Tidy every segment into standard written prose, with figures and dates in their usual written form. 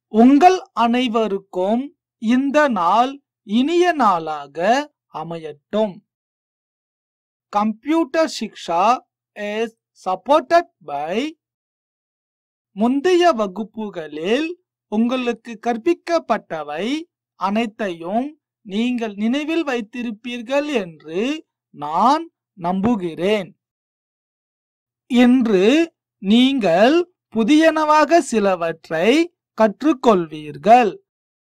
உங்கள் அனைவருக்கும் இந்த நாள் இனிய நாளாக அமையட்டும். Computer Shiksha is supported by முந்தைய வகுப்புகளில் உங்களுக்கு கற்பிக்கப்பட்டவை அனைத்தையும் நீங்கள் நினைவில் வைத்திருப்பீர்கள் என்று நான் நம்புகிறேன். இன்று நீங்கள் புதியனவாக சிலவற்றை கற்றுக்கொள்வீர்கள்.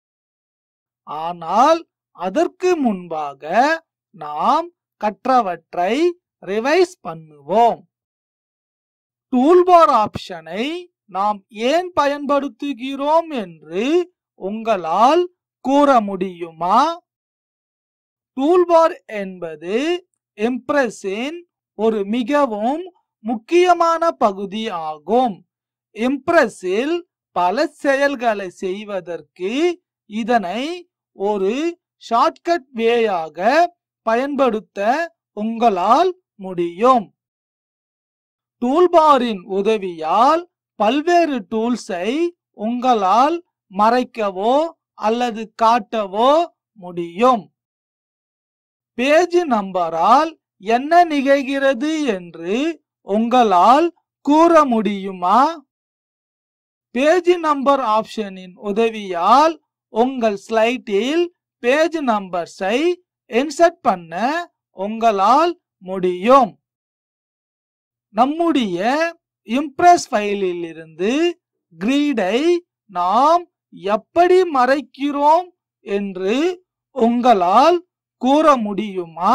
ஆனால் அதற்கு முன்பாக நாம் கற்றவற்றை ரிவைஸ் பண்ணுவோம். டூல்பார் ஆப்ஷனை நாம் ஏன் பயன்படுத்துகிறோம் என்று உங்களால் கூற முடியுமா? டூல்பார் என்பது இம்ப்ரெஸ்ஸின் ஒரு மிகவும் முக்கியமான பகுதி ஆகும். இம்ப்ரெஸ்ஸில் பல செயல்களை செய்வதற்கு இதனை ஒரு ஷார்ட்கட் வேயாக பயன்படுத்த உங்களால் முடியும். டூல்பாரின் உதவியால் பல்வேறு டூல்ஸை உங்களால் மறைக்கவோ அல்லது காட்டவோ முடியும். பேஜ் நம்பரால் என்ன நிகழ்கிறது என்று உங்களால் கூற முடியுமா? பேஜ் நம்பர் ஆப்ஷனின் உதவியால் உங்கள் ஸ்லைடில் பேஜ் நம்பர்ஸை இன்சர்ட் பண்ண உங்களால் முடியும். நம்முடைய இம்ப்ரெஸ் ஃபைலில் இருந்து கிரிடை நாம் எப்படி மறைக்கிறோம் என்று உங்களால் கூற முடியுமா?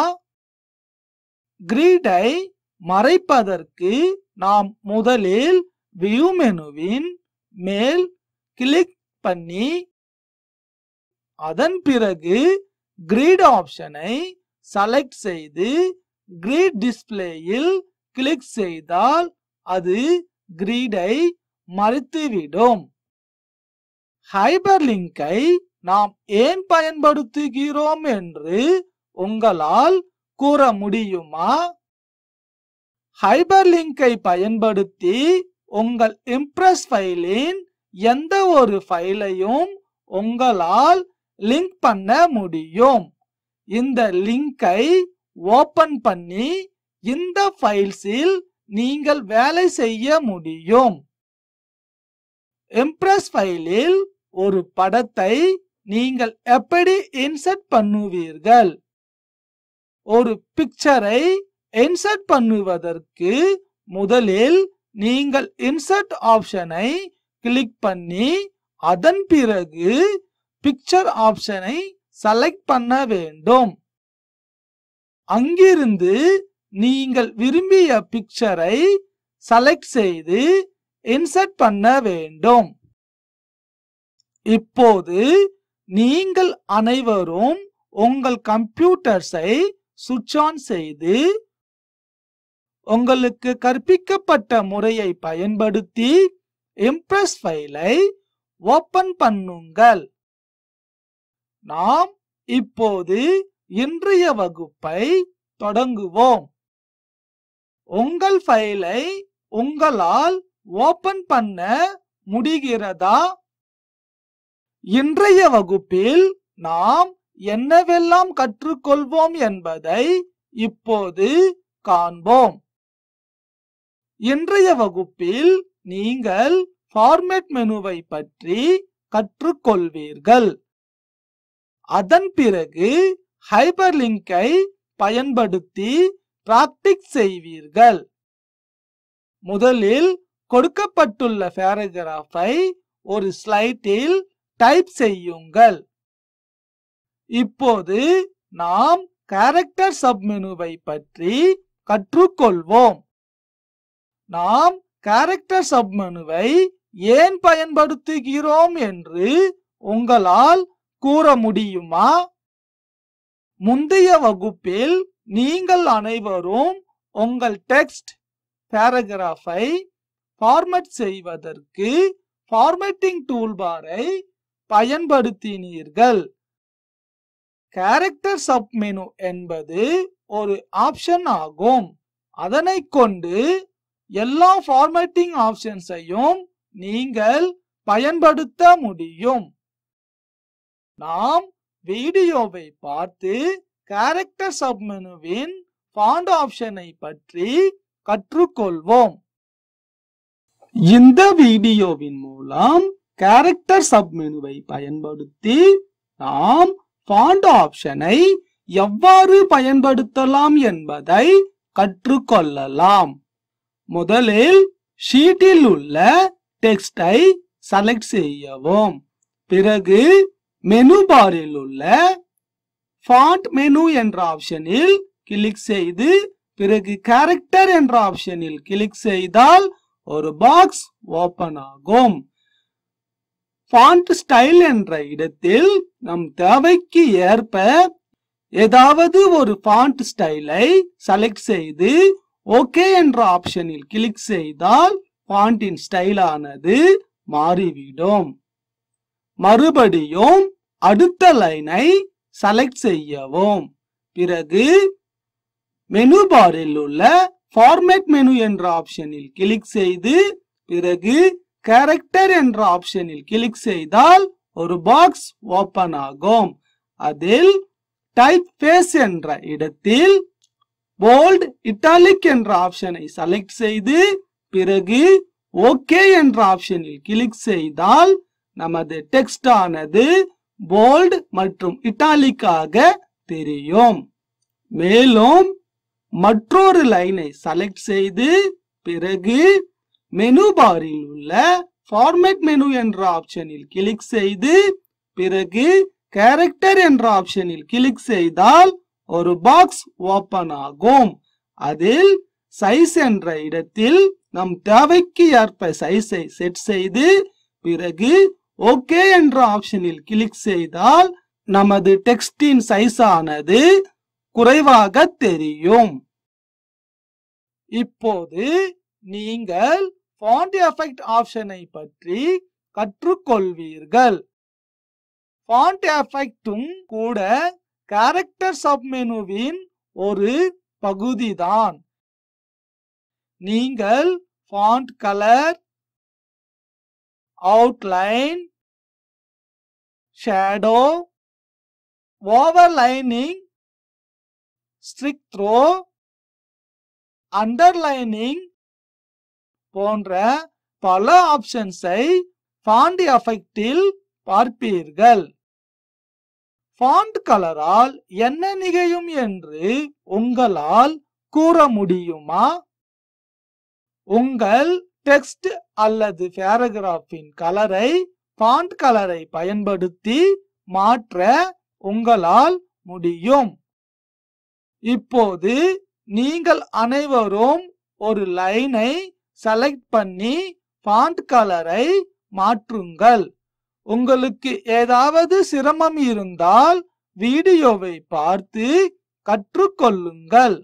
கிரிடை மறைப்பதற்கு நாம் முதலில் வியூ மெனுவின் மேல் கிளிக் பண்ணி அதன் பிறகு கிரிட் ஆப்ஷனை செலக்ட் செய்து கிரிட் டிஸ்ப்ளேயில் கிளிக் செய்தால் அது கிரிடை மறைத்துவிடும். ஹைபர்லிங்கை நாம் ஏன் பயன்படுத்துகிறோம் என்று உங்களால் கூற முடியுமா? ஹைபர்லிங்கை பயன்படுத்தி உங்கள் இம்ப்ரெஸ் ஃபைலின் எந்த ஒரு ஃபைலையும் உங்களால் லிங்க் பண்ண முடியும். இந்த லிங்கை ஓபன் பண்ணி இந்த ஃபைல்ஸில் நீங்கள் வேலை செய்ய முடியும். இம்ப்ரெஸ் ஃபைலில் ஒரு படத்தை நீங்கள் எப்படி இன்சர்ட் பண்ணுவீர்கள்? ஒரு பிக்சரை இன்சர்ட் பண்ணுவதற்கு முதலில் நீங்கள் இன்சர்ட் ஆப்ஷனை கிளிக் பண்ணி அதன் பிறகு பிக்சர் ஆப்ஷனை செலக்ட் பண்ண வேண்டும். அங்கிருந்து நீங்கள் விரும்பிய பிக்சரை செலக்ட் செய்து இன்சர்ட் பண்ண வேண்டும். இப்போது நீங்கள் அனைவரும் உங்கள் கம்ப்யூட்டர்ஸை சுவிட்ச் ஆன் செய்து உங்களுக்கு கற்பிக்கப்பட்ட முறையை பயன்படுத்தி இம்ப்ரெஸ் ஃபைலை ஓபன் பண்ணுங்கள். நாம் இப்போது இன்றைய வகுப்பை தொடங்குவோம். உங்கள் ஃபைலை உங்களால் ஓபன் பண்ண முடிகிறதா? இன்றைய வகுப்பில் நாம் என்னவெல்லாம் கற்றுக்கொள்வோம் என்பதை இப்போது காண்போம். இன்றைய வகுப்பில் நீங்கள் ஃபார்மேட் மெனுவை பற்றி கற்றுக்கொள்வீர்கள். அதன் பிறகு ஹைபர்லிங்கை பயன்படுத்தி பிராக்டிஸ் செய்வீர்கள். முதலில் கொடுக்கப்பட்டுள்ள பேராகிராஃபை ஒரு ஸ்லைடில் டைப் செய்யுங்கள். இப்போது நாம் கேரக்டர் சப்மெனுவை பற்றி கற்றுக்கொள்வோம். நாம் கேரக்டர் சப்மெனுவை ஏன் பயன்படுத்துகிறோம் என்று உங்களால் கூற முடியுமா? முந்தைய வகுப்பில் நீங்கள் அனைவரும் உங்கள் டெக்ஸ்ட் பேராகிராஃபை ஃபார்மேட் செய்வதற்கு ஃபார்மேட்டிங் டூல்பாரை பயன்படுத்தினீர்கள். கேரக்டர் சப்மெனு என்பது ஒரு ஆப்ஷன் ஆகும். அதனை கொண்டு எல்லா ஃபார்மேட்டிங் ஆப்ஷன்ஸையும் நீங்கள் பயன்படுத்த முடியும். நாம் வீடியோவை பார்த்து கேரக்டர் சப்மெனுவின் ஃபாண்ட் ஆப்ஷனை பற்றி கற்றுக்கொள்வோம். இந்த வீடியோவின் மூலம் கேரக்டர் சப்மெனுவை பயன்படுத்தி நாம் ஃபாண்ட் ஆப்ஷனை எவ்வாறு பயன்படுத்தலாம் என்பதை கற்றுக்கொள்ளலாம். முதலில் ஷீட்டில் உள்ள டெக்ஸ்டை செலக்ட் செய்யவும். பிறகு மெனு பாரில் உள்ள ஃபாண்ட் மெனு என்ற ஆப்ஷனில் கிளிக் செய்து பிறகு கேரக்டர் என்ற ஆப்ஷனில் கிளிக் செய்தால் ஒரு பாக்ஸ் ஓபன் ஆகும். ஃபாண்ட் ஸ்டைல் என்ற இடத்தில் நம் தேவைக்கு ஏற்ப ஏதாவது ஒரு ஃபாண்ட் ஸ்டைலை செலக்ட் செய்து ஓகே என்ற ஆப்ஷனில் கிளிக் செய்தால் ஃபாண்டின் ஸ்டைலானது மாறிவிடும். மறுபடியும் அடுத்த லைனை செலக்ட் செய்யவும். பிறகு மெனு பாரில் உள்ள ஃபார்மேட் மெனு என்ற ஆப்ஷனில் கிளிக் செய்து பிறகு கேரக்டர் என்ற ஆப்ஷனில் கிளிக் செய்தால் ஒரு பாக்ஸ் ஓபன் ஆகும். அதில் டைப் ஃபேஸ் என்ற இடத்தில் போல்ட் இட்டாலிக் என்ற ஆப்ஷனை செலக்ட் செய்து பிறகு ஓகே என்ற ஆப்ஷனில் கிளிக் செய்தால் நமது டெக்ஸ்ட் ஆனது போல்ட் மற்றும் இட்டாலிக்காக தெரியும். மேலும் மற்றொரு லைனை செலக்ட் செய்து பிறகு மெனு பாரில் உள்ள ஃபார்மேட் மெனு என்ற ஆப்ஷனில் கிளிக் செய்து பிறகு கேரக்டர் என்ற ஆப்ஷனில் கிளிக் செய்தால் ஒரு பாக்ஸ் ஓபன் ஆகும். அதில் சைஸ் என்ற இடத்தில் நம் தேவைக்கு ஏற்ப சைஸை செட் செய்து பிறகு ஓகே என்ற ஆப்ஷனில் கிளிக் செய்தால் நமது டெக்ஸ்டின் சைஸ் ஆனது குறைவாக தெரியும். இப்போது நீங்கள் ஃபாண்ட் எஃபெக்ட் ஆப்ஷனை பற்றி கற்றுக்கொள்வீர்கள். ஃபாண்ட் எஃபெக்டும் கூட கேரக்டர் சப்மெனுவின் ஒரு பகுதிதான். நீங்கள் font colour, outline, shadow, overlining, strike through, underlining போன்ற பல ஆப்ஷன்ஸை ஃபாண்ட் எஃபெக்டில் பார்ப்பீர்கள். ஃபாண்ட் கலரால் என்ன நிகழும் என்று உங்களால் கூற முடியுமா? உங்கள் டெக்ஸ்ட் அல்லது பேராகிராஃபின் கலரை ஃபாண்ட் கலரை பயன்படுத்தி மாற்ற உங்களால் முடியும். இப்போது நீங்கள் அனைவரும் ஒரு லைனை செலக்ட் பண்ணி ஃபாண்ட் கலரை மாற்றுங்கள். உங்களுக்கு ஏதாவது சிரமம் இருந்தால் வீடியோவை பார்த்து கற்றுக்கொள்ளுங்கள்.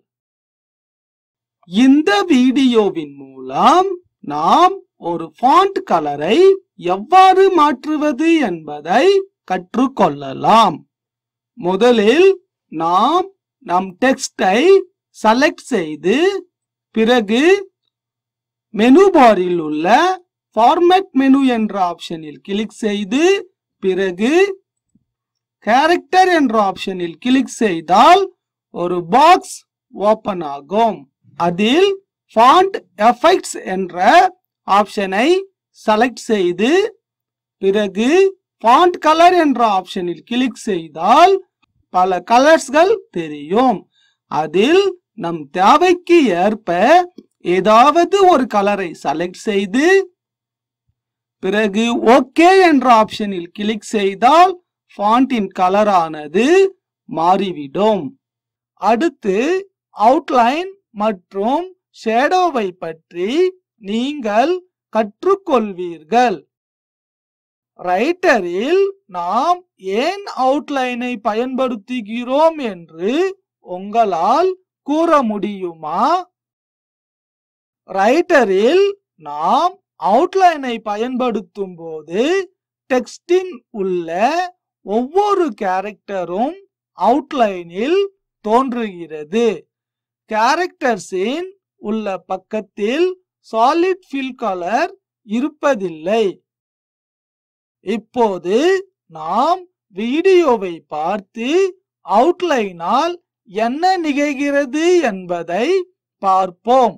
இந்த வீடியோவின் மூலம் நாம் ஒரு ஃபாண்ட் கலரை எவ்வாறு மாற்றுவது என்பதை கற்றுக்கொள்ளலாம். முதலில் நாம் நம் டெக்ஸ்டை செலக்ட் செய்து பிறகு மெனு பாரில் உள்ள ஃபார்மேட் மெனு என்ற ஆப்ஷனில் கிளிக் செய்து பிறகு கேரக்டர் என்ற ஆப்ஷனில் கிளிக் செய்தால் ஒரு பாக்ஸ் ஓபன் ஆகும். அதில் ஃபாண்ட் எஃபெக்ட்ஸ் என்ற ஆப்ஷனை செலக்ட் செய்து பிறகு ஃபாண்ட் கலர் என்ற ஆப்ஷனில் கிளிக் செய்தால் பல கலர்ஸ்கள் தெரியும். அதில் நம் தேவைக்கு ஏற்ப ஏதாவது ஒரு கலரை செலக்ட் செய்து பிறகு ஓகே என்ற ஆப்ஷனில் கிளிக் செய்தால் ஃபாண்டின் கலரானது மாறிவிடும். அடுத்து அவுட்லைன் மற்றும் ஷேடோவை பற்றி நீங்கள் கற்றுக்கொள்வீர்கள். ரைட்டரில் நாம் ஏன் அவுட்லைனை பயன்படுத்துகிறோம் என்று உங்களால் கூற முடியுமா? ரைட்டரில் நாம் அவுட்லைனை பயன்படுத்தும் போது டெக்ஸ்டின் உள்ள ஒவ்வொரு கேரக்டரும் அவுட்லைனில் தோன்றுகிறது. கேரக்டர்ஸின் உள்ள பக்கத்தில் சாலிட் ஃபில் கலர் இருப்பதில்லை. இப்போது நாம் வீடியோவை பார்த்து அவுட்லைனால் என்ன நிகழ்கிறது என்பதை பார்ப்போம்.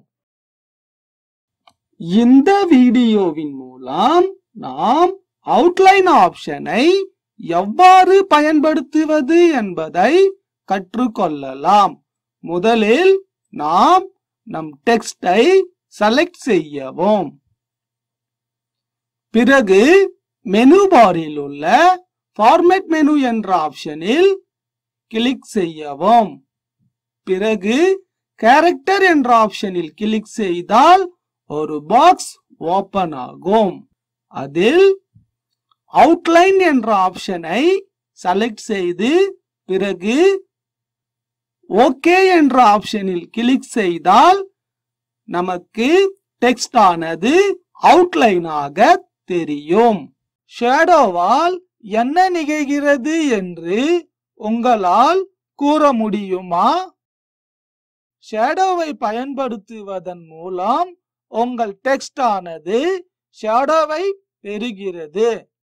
இந்த வீடியோவின் மூலம் நாம் அவுட்லைன் ஆப்ஷனை எவ்வாறு பயன்படுத்துவது என்பதை கற்றுக்கொள்ளலாம். முதலில் நாம் நம் டெக்ஸ்டை செலக்ட் செய்யவும். பிறகு மெனு பாரில் உள்ள ஃபார்மேட் மெனு என்ற ஆப்ஷனில் கிளிக் செய்யவும். பிறகு கேரக்டர் என்ற ஆப்ஷனில் கிளிக் செய்தால் ஒரு பாக்ஸ் ஓபன் ஆகும். அதில் அவுட்லைன் என்ற ஆப்ஷனை செலக்ட் செய்து பிறகு ஓகே என்ற ஆப்ஷனில் கிளிக் செய்தால் நமக்கு டெக்ஸ்ட் ஆனது அவுட்லைனாக தெரியும். ஷேடோவால் என்ன நிகழ்கிறது என்று உங்களால் கூற முடியுமா? ஷேடோவை பயன்படுத்துவதன் மூலம் உங்கள் டெக்ஸ்ட் ஆனது ஷேடோவை பெறுகிறது.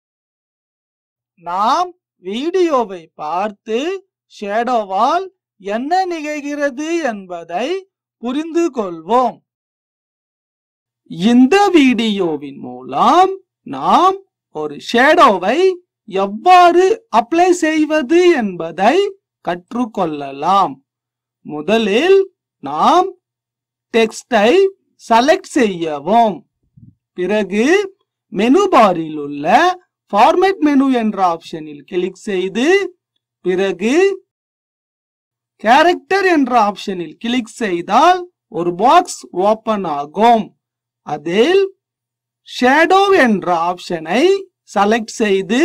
நாம் வீடியோவை பார்த்து ஷேடோவால் என்ன நிகழ்கிறது என்பதை புரிந்து கொள்வோம். இந்த வீடியோவின் மூலம் நாம் ஒரு ஷேடோவை எவ்வாறு அப்ளை செய்வது என்பதை கற்றுக்கொள்ளலாம். முதலில் நாம் டெக்ஸ்டை செலக்ட் செய்யவும். பிறகு மெனு பாரில் உள்ள ஃபார்மேட் மெனு என்ற ஆப்ஷனில் கிளிக் செய்து பிறகு கேரக்டர் என்ற ஆப்ஷனில் கிளிக் செய்தால் ஒரு பாக்ஸ் ஓபன் ஆகும். அதில் ஷேடோ என்ற ஆப்ஷனை செலக்ட் செய்து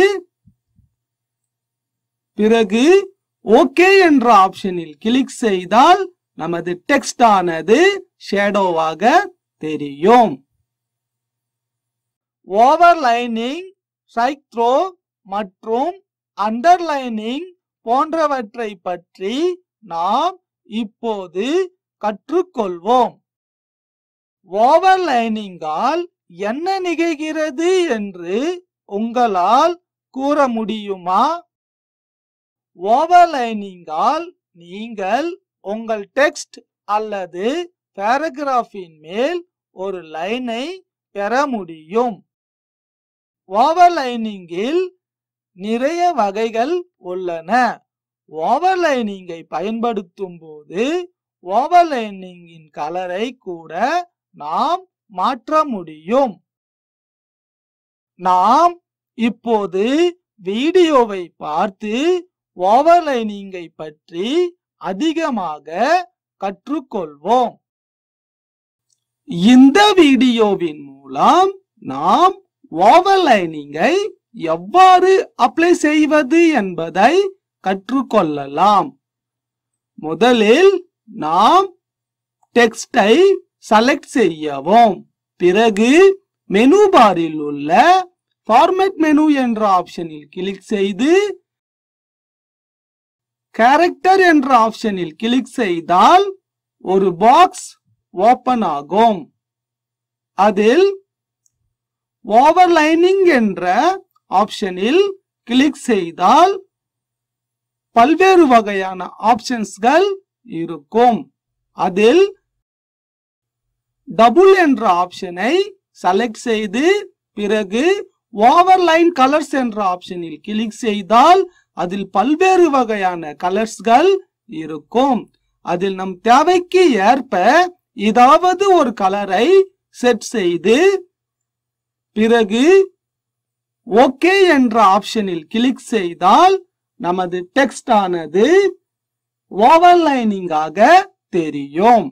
பிறகு ஓகே என்ற ஆப்ஷனில் கிளிக் செய்தால் நமது டெக்ஸ்ட் ஆனது ஷேடோவாக தெரியும். ஓவர்லைனிங், ஸ்ட்ரைக் த்ரோ மற்றும் அண்டர்லைனிங் போன்றவற்றை பற்றி நாம் இப்போது கற்றுக்கொள்வோம். ஓவர்லைனிங்கால் என்ன நிகழ்கிறது என்று உங்களால் கூற முடியுமா? ஓவர்லைனிங்கால் நீங்கள் உங்கள் டெக்ஸ்ட் அல்லது பேராகிராஃபின் மேல் ஒரு லைனை பெற முடியும். ஓவர்லைனிங்கில் நிறைய வகைகள் உள்ளன. ஓவர்லைனிங்கை பயன்படுத்தும் போது ஓவர்லைனிங்கின் கலரை கூட நாம் மாற்ற முடியும். நாம் இப்போது வீடியோவை பார்த்து ஓவர்லைனிங்கை பற்றி அதிகமாக கற்றுக்கொள்வோம். இந்த வீடியோவின் மூலம் நாம் ஓவர்லைனிங்கை எவ்வாறு அப்ளை செய்வது என்பதை கற்றுக்கொள்ளலாம். முதலில் நாம் டெக்ஸ்டை செலக்ட் செய்யவும். பிறகு மெனு பாரில் உள்ள ஃபார்மேட் மெனு என்ற ஆப்ஷனில் கிளிக் செய்து கேரக்டர் என்ற ஆப்ஷனில் கிளிக் செய்தால் ஒரு பாக்ஸ் ஓபன் ஆகும். அதில் ஓவர்லைனிங் என்ற ஆப்ஷனில் கிளிக் செய்தால் பல்வேறு வகையான ஆப்ஷன்ஸ்கள் இருக்கும். அதில் டபுள் என்ற ஆப்ஷனை செலக்ட் செய்து பிறகு ஓவர்லைன் கலர்ஸ் என்ற ஆப்ஷனில் கிளிக் செய்தால் அதில் பல்வேறு வகையான கலர்ஸ்கள் இருக்கும். அதில் நம் தேவைக்கு ஏற்ப ஏதாவது ஒரு கலரை செட் செய்து பிறகு ஓகே என்ற ஆப்ஷனில் கிளிக் செய்தால் நமது டெக்ஸ்ட் ஆனது ஓவர்லைனிங்காக தெரியும்.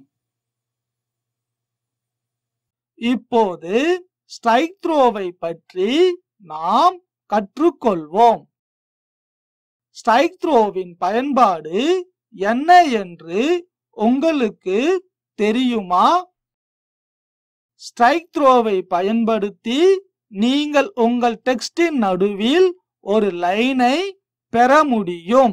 இப்போது ஸ்ட்ரைக் த்ரோவை பற்றி நாம் கற்றுக்கொள்வோம். ஸ்ட்ரைக் த்ரோவின் பயன்பாடு என்ன என்று உங்களுக்கு தெரியுமா? ஸ்ட்ரைக் த்ரோவை பயன்படுத்தி நீங்கள் உங்கள் டெக்ஸ்டின் நடுவில் ஒரு லைனை பெற முடியும்.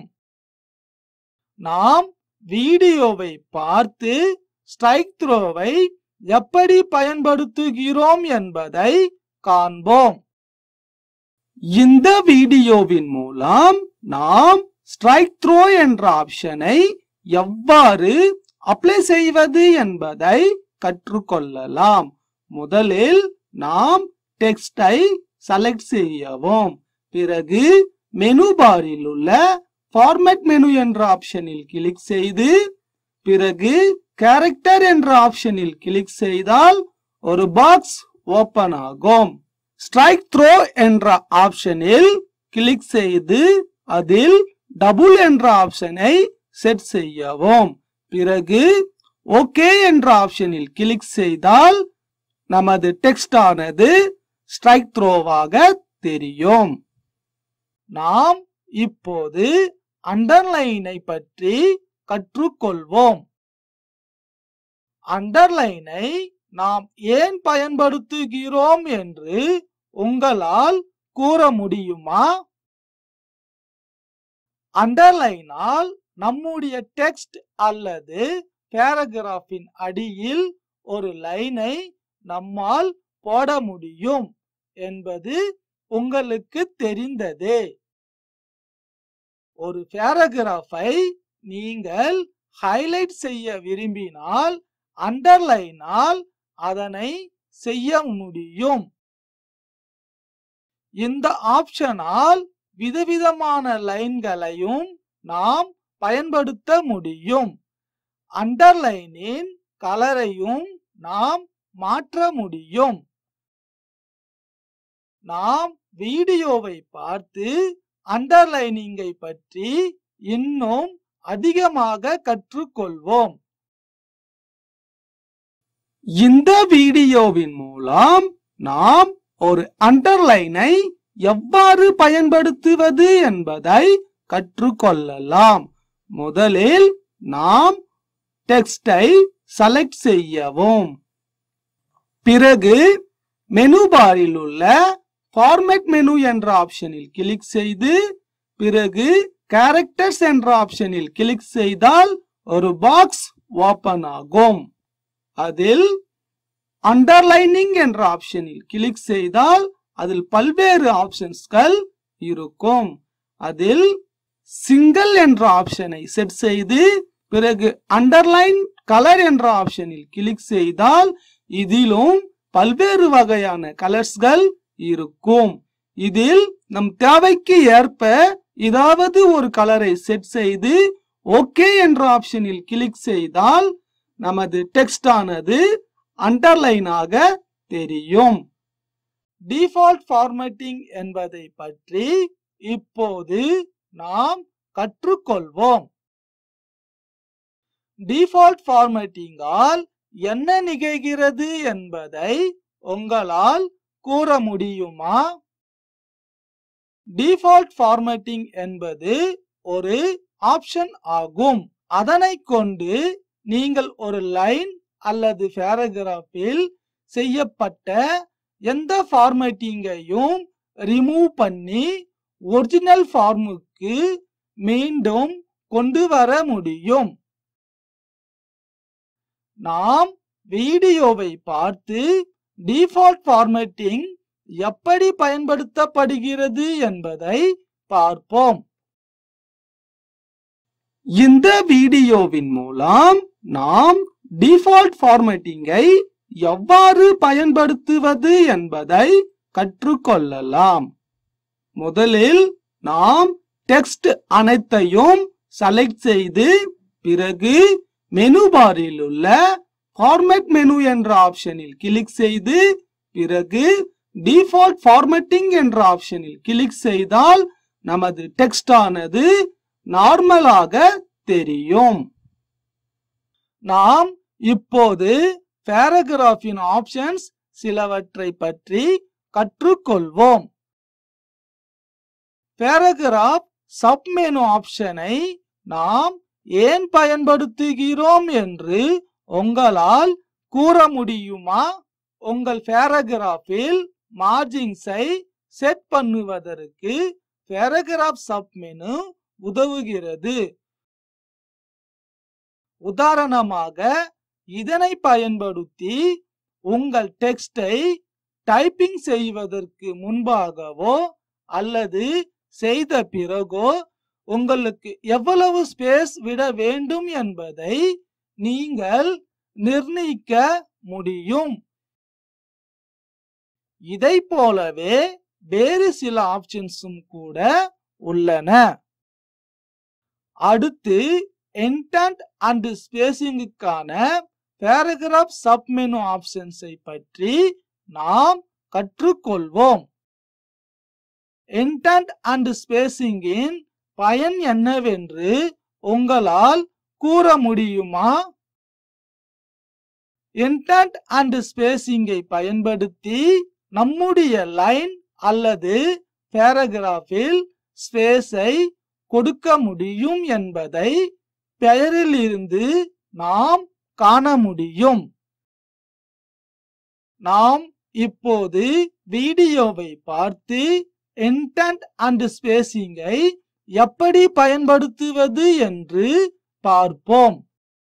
நாம் வீடியோவை பார்த்து ஸ்ட்ரைக் த்ரோவை எப்படி பயன்படுத்துகிறோம் என்பதை காண்போம். இந்த வீடியோவின் மூலம் நாம் ஸ்ட்ரைக் த்ரோ என்ற ஆப்ஷனை எவ்வாறு அப்ளை செய்வது என்பதை கற்றுக்கொள்ளலாம். முதலில் நாம் டெக்ஸ்டை செலக்ட் செய்யவும். பிறகு மெனு பாரில் உள்ள ஃபார்மேட் மெனு என்ற ஆப்ஷனில் கிளிக் செய்து பிறகு கேரக்டர் என்ற ஆப்ஷனில் கிளிக் செய்தால் ஒரு பாக்ஸ் ஓபன் ஆகும். ஸ்ட்ரைக் த்ரோ என்ற ஆப்ஷனில் கிளிக் செய்து அதில் டபுள் என்ற ஆப்ஷனை செட் செய்யவும். பிறகு ஓகே என்ற ஆப்ஷனில் கிளிக் செய்தால் நமது டெக்ஸ்ட் ஆனது ஸ்ட்ரைக் த்ரோவாக தெரியும். நாம் இப்போது அண்டர்லைனை பற்றி கற்றுக்கொள்வோம். அண்டர்லைனை நாம் ஏன் பயன்படுத்துகிறோம் என்று உங்களால் கூற முடியுமா? அண்டர்லைனால் நம்முடைய டெக்ஸ்ட் அல்லது பேராகிராஃபின் அடியில் ஒரு லைனை நம்மால் போட முடியும் என்பது உங்களுக்கு தெரிந்ததே. ஒரு பேராகிராஃபை நீங்கள் ஹைலைட் செய்ய விரும்பினால் அண்டர்லைனால் அதனை செய்ய முடியும். இந்த ஆப்ஷனால் விதவிதமான லைன்களையும் நாம் பயன்படுத்த முடியும். அண்டர்லைனின் கலரையும் நாம் மாற்ற முடியும். நாம் வீடியோவை பார்த்து அண்டர்லைனிங்கை பற்றி இன்னும் அதிகமாக கற்றுக்கொள்வோம். இந்த வீடியோவின் மூலம் நாம் ஒரு அண்டர்லைனை எவ்வாறு பயன்படுத்துவது என்பதை கற்றுக்கொள்ளலாம். முதலில் நாம் டெக்ஸ்டை செலக்ட் செய்யவும். பிறகு மெனு பாரில் உள்ள ஃபார்மேட் மெனு என்ற ஆப்ஷனில் கிளிக் செய்து பிறகு கேரக்டர்ஸ் என்ற ஆப்ஷனில் கிளிக் செய்தால் ஒரு பாக்ஸ் ஓபன் ஆகும். அதில் அண்டர்லைனிங் என்ற ஆப்ஷனில் கிளிக் செய்தால் அதில் பல்வேறு ஆப்ஷன்ஸ்கள் இருக்கும். அதில் சிங்கிள் என்ற ஆப்ஷனை செட் செய்து பிறகு அண்டர்லைன் கலர் என்ற ஆப்ஷனில் கிளிக் செய்தால் இதிலும் பல்வேறு வகையான கலர்ஸ்கள் இருக்கும். இதில் நம் தேவைக்கு ஏற்ப ஏதாவது ஒரு கலரை செட் செய்து ஓகே என்ற ஆப்ஷனில் கிளிக் செய்தால் நமது டெக்ஸ்ட் ஆனது அண்டர்லைனாக தெரியும். டிஃபால்ட் ஃபார்மேட்டிங் என்பதை பற்றி இப்போது நாம் கற்றுக்கொள்வோம். டிஃபால்ட் ஃபார்மேட்டிங்கால் என்ன நிகழ்கிறது என்பதை உங்களால் கூற முடியுமா? டிஃபால்ட் ஃபார்மேட்டிங் என்பது ஒரு ஆப்ஷன் ஆகும். அதனை கொண்டு நீங்கள் ஒரு லைன் அல்லது பேராகிராஃபில் செய்யப்பட்ட எந்த ஃபார்மேட்டிங்கையும் ரிமூவ் பண்ணி ஒரிஜினல் ஃபார்முக்கு மீண்டும் கொண்டு வர முடியும். நாம் வீடியோவை பார்த்து டிஃபால்ட் ஃபார்மேட்டிங் எப்படி பயன்படுத்தப்படுகிறது என்பதை பார்ப்போம். இந்த வீடியோவின் மூலம் நாம் டிஃபால்ட் ஃபார்மேட்டிங்கை எவ்வாறு பயன்படுத்துவது என்பதை கற்றுக்கொள்ளலாம். முதலில் நாம் டெக்ஸ்ட் அனைத்தையும் செலக்ட் செய்து பிறகு மெனு பாரில் உள்ள ஃபார்மேட் மெனு என்ற ஆப்ஷனில் கிளிக் செய்து பிறகு டிஃபால்ட் ஃபார்மேட்டிங் என்ற ஆப்ஷனில் கிளிக் செய்தால் நமது டெக்ஸ்ட் ஆனது நார்மலாக தெரியும். நாம் இப்போது பேராகிராஃபின் ஆப்ஷன்ஸ் சிலவற்றை பற்றி கற்றுக்கொள்வோம். பேராகிராஃப் சப்மெனு ஆப்ஷனை நாம் ஏன் பயன்படுத்துகிறோம் என்று உங்களால் கூற முடியுமா? உங்கள் பேராகிராஃபில் மார்ஜின்ஸை செட் பண்ணுவதற்கு பேராகிராஃப் சப்மெனு உதவுகிறது. உதாரணமாக இதனை பயன்படுத்தி உங்கள் டெக்ஸ்டை டைப்பிங் செய்வதற்கு முன்பாகவோ அல்லது செய்த பிறகோ உங்களுக்கு எவ்வளவு ஸ்பேஸ் விட வேண்டும் என்பதை நீங்கள் நிர்ணயிக்க முடியும். இதை போலவே வேறு சில ஆப்ஷன்ஸும் கூட உள்ளன. அடுத்து இன்டென்ட் அண்ட் ஸ்பேசிங்குக்கான பேராகிராஃப் சப்மெனு ஆப்ஷன்ஸை பற்றி நாம் கற்றுக்கொள்வோம். இன்டென்ட் அண்ட் ஸ்பேசிங்கின் பயன் என்னவென்று உங்களால் கூற முடியுமா? இன்டென்ட் அண்ட் ஸ்பேசிங்கை பயன்படுத்தி நம்முடைய லைன் அல்லது பேராகிராஃபில் ஸ்பேஸை கொடுக்க முடியும் என்பதை பெயரிலிருந்து நாம் காண முடியும். நாம் இப்போது வீடியோவை பார்த்து இன்டென்ட் அண்ட் ஸ்பேசிங்கை எப்படி பயன்படுத்துவது என்று பார்ப்போம்.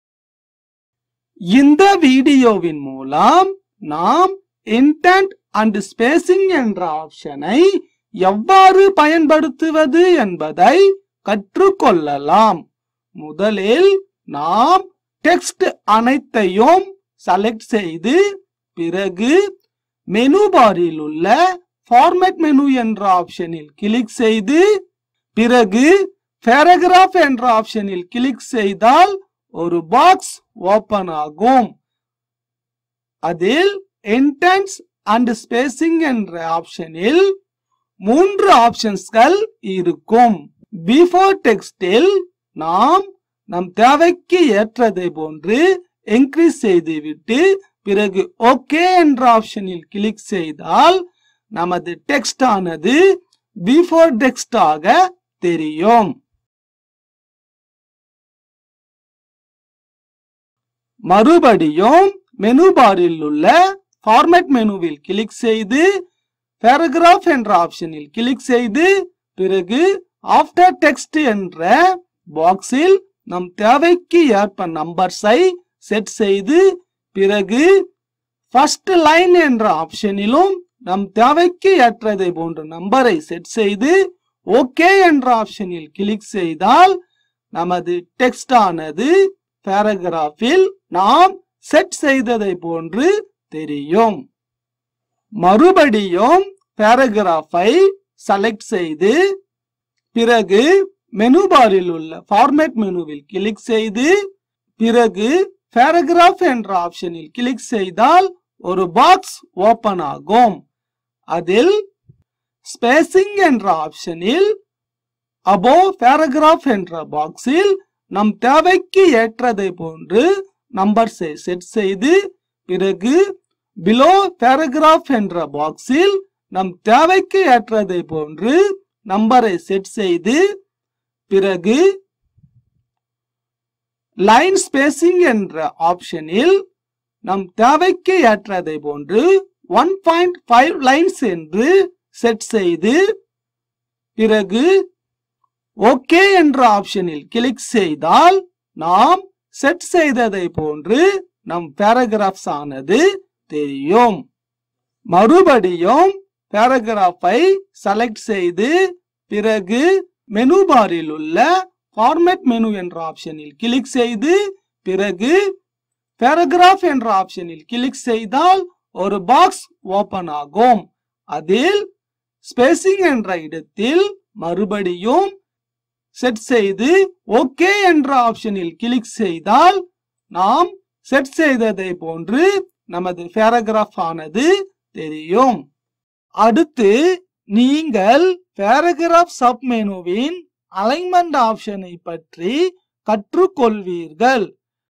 இந்த வீடியோவின் மூலம் நாம் இன்டென்ட் அண்ட் ஸ்பேசிங் என்ற ஆப்ஷனை எவ்வாறு பயன்படுத்துவது என்பதை கற்றுக்கொள்ளலாம். முதலில் நாம் டெக்ஸ்ட் அனைத்தையும் செலக்ட் செய்து பிறகு மெனு பாரில் உள்ள ஃபார்மேட் மெனு என்ற ஆப்ஷனில் கிளிக் செய்து பிறகு பேராகிராஃப் என்ற ஆப்ஷனில் கிளிக் செய்தால் ஒரு பாக்ஸ் ஓபன் ஆகும். அதில் இன்டென்ட் அண்ட் ஸ்பேசிங் என்ற ஆப்ஷனில் 3 ஆப்ஷன்ஸ்கள் இருக்கும். பிஃபோர் டெக்ஸ்டில் நாம் நம் தேவைக்கு ஏற்றதை போன்று இன்க்ரீஸ் செய்துவிட்டு பிறகு ஓகே என்ற ஆப்ஷனில் கிளிக் செய்தால் நமது டெக்ஸ்ட் ஆனது பிஃபோர் டெக்ஸ்ட் ஆக தெரியும். மறுபடியும் மெனு பாரில் உள்ள ஃபார்மேட் மெனுவில் கிளிக் செய்து பேராகிராஃப் என்ற ஆப்ஷனில் கிளிக் செய்து பிறகு ஆஃப்டர் டெக்ஸ்ட் என்ற பாக்ஸில் நம் தேவைக்கு ஏற்ப நம்பர்ஸை செட் செய்து பிறகு ஃபர்ஸ்ட் லைன் என்ற ஆப்ஷனிலும் நம் தேவைக்கு ஏற்றதை போன்ற நம்பரை செட் செய்து ஓகே என்ற ஆப்ஷனில் கிளிக் செய்தால் நமது டெக்ஸ்ட் ஆனது பேராகிராஃபில் நாம் செட் செய்ததை போன்று தெரியும். மறுபடியும் பேராகிராஃபை செலக்ட் செய்து பிறகு மெனு பாரில் உள்ள ஃபார்மேட் மெனுவில் கிளிக் செய்து பிறகு பேராகிராஃப் என்ற ஆப்ஷனில் கிளிக் செய்தால் ஒரு பாக்ஸ் ஓபன் ஆகும். அதில் ஸ்பேசிங் என்ற ஆப்ஷனில் above பேராகிராஃப் என்ற பாக்ஸில் நம் தேவைக்கு ஏற்றதை போன்று நம்பர்ஸை செட் செய்து பிறகு பிலோ பேராகிராஃப் என்ற பாக்ஸில் நம் தேவைக்கு ஏற்றதை போன்று நம்பரை செட் செய்து பிறகு லைன் ஸ்பேசிங் என்ற ஆப்ஷனில் நம் தேவைக்கு ஏற்றதை போன்று 1.5 லைன்ஸ் என்று செட் செய்து பிறகு ஓகே என்ற ஆப்ஷனில் கிளிக் செய்தால் நாம் செட் செய்ததை போன்று நம் பேராகிராஃப்ஸ் ஆனது தெரியும். மறுபடியும் பேராகிராஃபை செலக்ட் செய்து பிறகு மெனு பாரில் உள்ள ஃபார்மேட் மெனு என்ற ஆப்ஷனில் கிளிக் செய்து பிறகு பேராகிராஃப் என்ற ஆப்ஷனில் கிளிக் செய்தால் ஒரு பாக்ஸ் ஓபன் ஆகும். அதில் ஸ்பேசிங் என்ற இடத்தில் மறுபடியும் செட் செய்து ஓகே என்ற ஆப்ஷனில் கிளிக் செய்தால் நாம் செட் செய்ததை போன்று நமது பேராகிராஃப் ஆனது தெரியும். அடுத்து நீங்கள் பேராகிராஃப் சப் மெனுவின் அலைன்மெண்ட் ஆப்ஷனை பற்றி கற்றுக்கொள்வீர்கள்.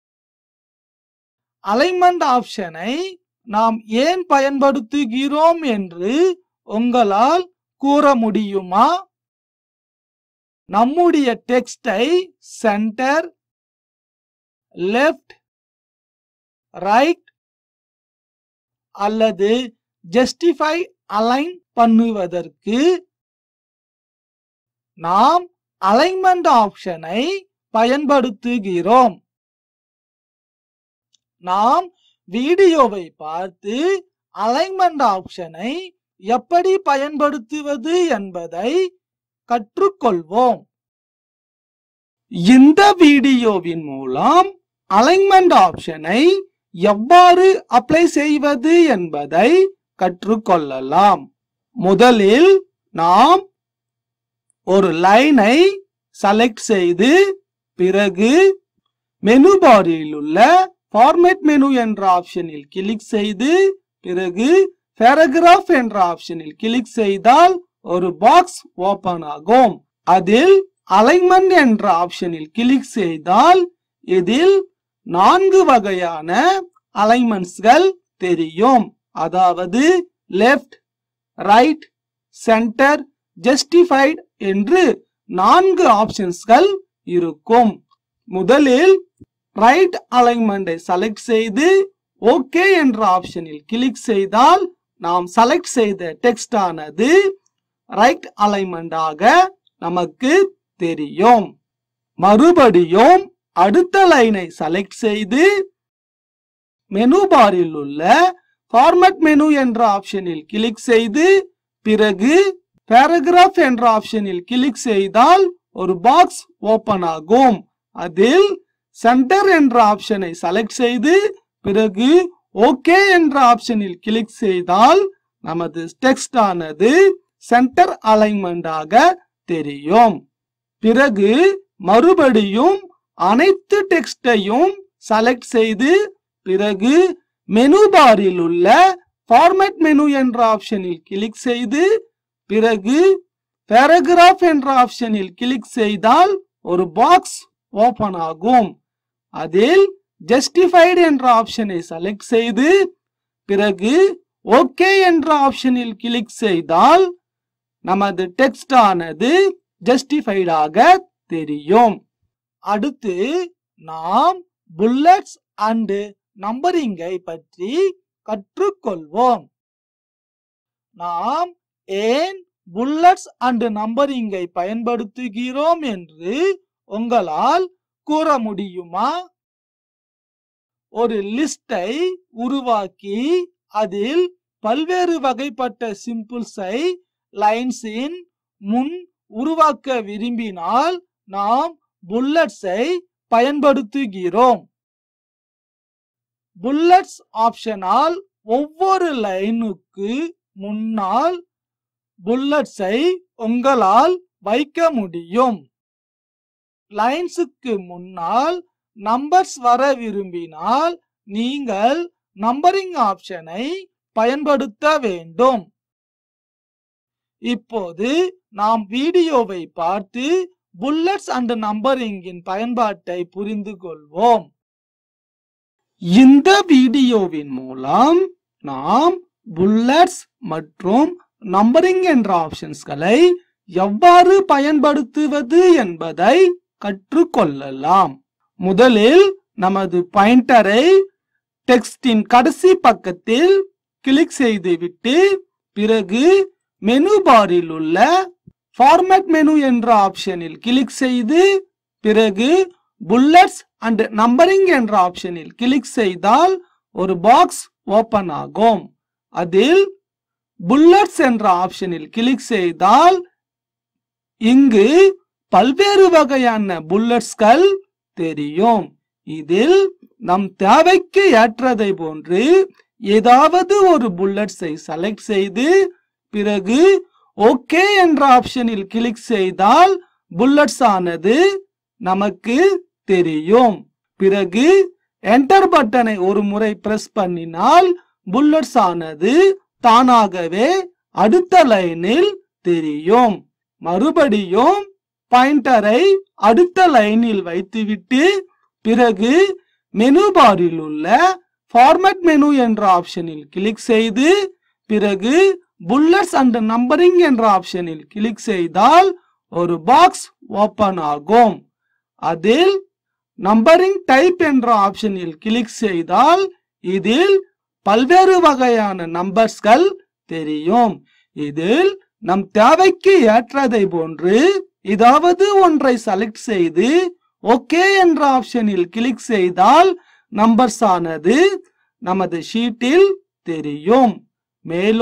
அலைன்மெண்ட் ஆப்ஷனை நாம் ஏன் பயன்படுத்துகிறோம் என்று உங்களால் கூற முடியுமா? நம்முடைய டெக்ஸ்டை சென்டர், லெஃப்ட், ரைட் அல்லது ஜஸ்டிஃபை அலைன் பண்ணுவதற்கு நாம் அலைன்மெண்ட் ஆப்ஷனை பயன்படுத்துகிறோம். நாம் வீடியோவை பார்த்து அலைன்மெண்ட் ஆப்ஷனை எப்படி பயன்படுத்துவது என்பதை கற்றுக்கொள்வோம். இந்த வீடியோவின் மூலம் அலைன்மெண்ட் ஆப்ஷனை எவ்வாறு அப்ளை செய்வது என்பதை கற்றுக்கொள்ளலாம். முதலில் நாம் ஒரு லைனை செலக்ட் செய்து பிறகு மெனு பாரில் உள்ள ஃபார்மேட் மெனு என்ற ஆப்ஷனில் கிளிக் செய்து பிறகு பேராகிராஃப் என்ற ஆப்ஷனில் கிளிக் செய்தால் ஒரு பாக்ஸ் ஓபன் ஆகும். அதில் அலைன்மெண்ட் என்ற ஆப்ஷனில் கிளிக் செய்தால் இதில் 4 வகையான அலைன்மெண்ட்ஸ்கள் தெரியும். அதாவது லெஃப்ட், ரைட், சென்டர், ஜஸ்டிஃபைட் என்று 4 ஆப்ஷன்ஸ்கள் இருக்கும். முதலில் ரைட் அலைன்மெண்டை செலக்ட் செய்து ஓகே என்ற ஆப்ஷனில் கிளிக் செய்தால் நாம் செலக்ட் செய்த டெக்ஸ்ட் ஆனது ரைட் அலைன்மெண்டாக நமக்கு தெரியும். மறுபடியும் அடுத்த லைனை செலக்ட் செய்து மெனு பாரில் உள்ள ஃபார்மேட் மெனு என்ற ஆப்ஷனில் கிளிக் செய்து பிறகு பேராகிராஃப் என்ற ஆப்ஷனில் கிளிக் செய்தால் ஒரு பாக்ஸ் ஓபன் ஆகும். அதில் சென்டர் என்ற ஆப்ஷனை செலக்ட் செய்து பிறகு ஓகே என்ற ஆப்ஷனில் கிளிக் செய்தால் நமது டெக்ஸ்ட் ஆனது சென்டர் அலைன்மெண்டாக தெரியும். பிறகு மறுபடியும் அனைத்து டெக்ஸ்டையும் செலக்ட் செய்து பிறகு மெனு பாரில் உள்ள ஃபார்மேட் மெனு என்ற ஆப்ஷனில் கிளிக் செய்து பிறகு பேராகிராஃப் என்ற ஆப்ஷனில் கிளிக் செய்தால் ஒரு பாக்ஸ் ஓபன் ஆகும். அதில் ஜஸ்டிஃபைட் என்ற ஆப்ஷனை செலக்ட் செய்து பிறகு ஓகே என்ற ஆப்ஷனில் கிளிக் செய்தால் நமது டெக்ஸ்ட் ஆனது ஜஸ்டிஃபைடாக தெரியும். அடுத்து நாம் புல்லட்ஸ் அண்ட் நம்பரிங்கை பற்றி கற்றுக்கொள்வோம். நாம் ஏன் புல்லட்ஸ் அண்ட் நம்பரிங்கை பயன்படுத்துகிறோம் என்று உங்களால் கூற முடியுமா? ஒரு லிஸ்டை உருவாக்கி அதில் பல்வேறு வகைப்பட்ட சிம்பிள்ஸை லைன்ஸின் முன் உருவாக்க விரும்பினால் நாம் புல்லட்ஸை பயன்படுத்துகிறோம். புல்லட்ஸ் ஆப்ஷனால் ஒவ்வொரு லைனுக்கு முன்னால் புல்லட்ஸை உங்களால் வைக்க முடியும். லைன்ஸுக்கு முன்னால் நம்பர்ஸ் வர விரும்பினால் நீங்கள் நம்பரிங் ஆப்ஷனை பயன்படுத்த வேண்டும். இப்போது நாம் வீடியோவை பார்த்து புல்லட்ஸ் அண்ட் நம்பரிங்கின் பயன்பாட்டை புரிந்து கொள்வோம். இந்த வீடியோவின் மூலம் நாம் புல்லட்ஸ் மற்றும் நம்பரிங் என்ற ஆப்ஷன்ஸ்களை எவ்வாறு பயன்படுத்துவது என்பதை கற்றுக்கொள்ளலாம். முதலில் நமது பாயிண்டரை டெக்ஸ்டின் கடைசி பக்கத்தில் கிளிக் செய்துவிட்டு பிறகு மெனு பாரில் உள்ள ஃபார்மேட் மெனு என்ற ஆப்ஷனில் கிளிக் செய்து பிறகு புல்லட்ஸ் அண்ட் நம்பரிங் என்ற ஆப்ஷனில் கிளிக் செய்தால் ஒரு பாக்ஸ் ஓபன் ஆகும். அதில் புல்லட்ஸ் என்ற ஆப்ஷனில் கிளிக் செய்தால் இங்கு பல்வேறு வகையான புல்லட்ஸ்கள் தெரியும். இதில் நம் தேவைக்கு ஏற்றதை போன்று ஏதாவது ஒரு புல்லட்ஸை செலக்ட் செய்து பிறகு ஓகே என்ற ஆப்ஷனில் கிளிக் செய்தால் புல்லட்ஸ் ஆனது நமக்கு தெரியும். பிறகு என்டர் பட்டனை ஒரு முறை பிரஸ் பண்ணினால் புல்லட்ஸ் ஆனது தானாகவே அடுத்த லைனில் தெரியும். மறுபடியும் பாயிண்டரை அடுத்த லைனில் வைத்துவிட்டு பிறகு மெனு பாரில் உள்ள ஃபார்மேட் மெனு என்ற ஆப்ஷனில் கிளிக் செய்து பிறகு புல்லட்ஸ் அண்ட் நம்பரிங் என்ற ஆப்ஷனில் கிளிக் செய்தால் ஒரு பாக்ஸ் ஓபன் ஆகும். அதில் நம்பரிங் டைப் என்ற ஆப்ஷனில் கிளிக் செய்தால் இதில் பல்வேறு வகையான நம்பர்ஸ்கள் தெரியும். இதில் நம் தேவைக்கு ஏற்றதை போன்று ஏதாவது ஒன்றை செலக்ட் செய்து ஓகே என்ற ஆப்ஷனில் கிளிக் செய்தால் நம்பர்ஸ் ஆனது நமது ஷீட்டில் தெரியும். மேலும்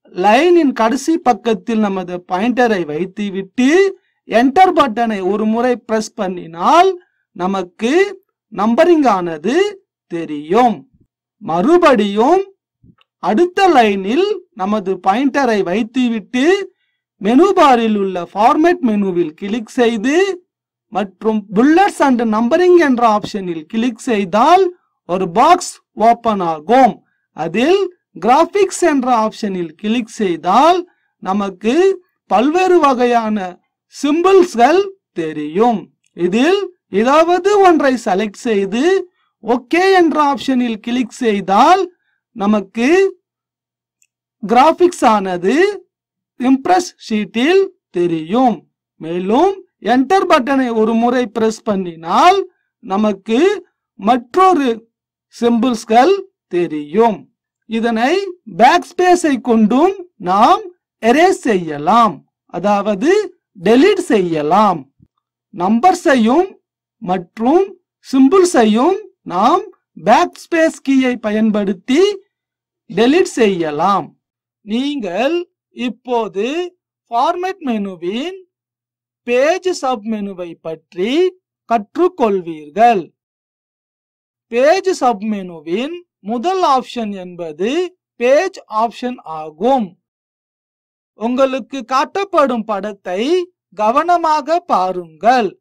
லைனின் கடைசி பக்கத்தில் நமது பாயிண்டரை வைத்துவிட்டு என்டர் பட்டனை ஒரு முறை பிரஸ் பண்ணினால் நமக்கு நம்பரிங் ஆனது தெரியும். மறுபடியும் அடுத்த லைனில் நமது பாயிண்டரை வைத்துவிட்டு மெனு பாரில் உள்ள ஃபார்மேட் மெனுவில் கிளிக் செய்து மற்றும் புல்லட்ஸ் அண்ட் நம்பரிங் என்ற ஆப்ஷனில் கிளிக் செய்தால் ஒரு பாக்ஸ் ஓபன் ஆகும். அதில் கிராபிக்ஸ் என்ற ஆப்ஷனில் கிளிக் செய்தால் நமக்கு பல்வேறு வகையான சிம்பிள்ஸ்கள் தெரியும். இதில் ஏதாவது ஒன்றை செலக்ட் செய்து ஓகே என்ற ஆப்ஷனில் கிளிக் செய்தால் நமக்கு கிராபிக்ஸ் ஆனது இம்ப்ரெஸ் ஷீட்டில் தெரியும். மேலும் என்டர் பட்டனை ஒரு முறை பிரஸ் பண்ணினால் நமக்கு மற்றொரு சிம்பிள்ஸ்கள் தெரியும். இதனை பேக் ஸ்பேஸை கொண்டும் நாம் எரேஸ் செய்யலாம், அதாவது டெலீட் செய்யலாம். நம்பர்ஸையும் மற்றும் சிம்பிள்ஸையும் நாம் பேக் ஸ்பேஸ் கீயை பயன்படுத்தி டெலீட் செய்யலாம். நீங்கள் இப்போது ஃபார்மேட் மெனுவின் பேஜ் சப் மெனுவை பற்றி கற்றுக்கொள்வீர்கள். பேஜ் சப் மெனுவின் முதல் ஆப்ஷன் என்பது பேஜ் ஆப்ஷன் ஆகும். உங்களுக்கு காட்டப்படும் படத்தை கவனமாக பாருங்கள்.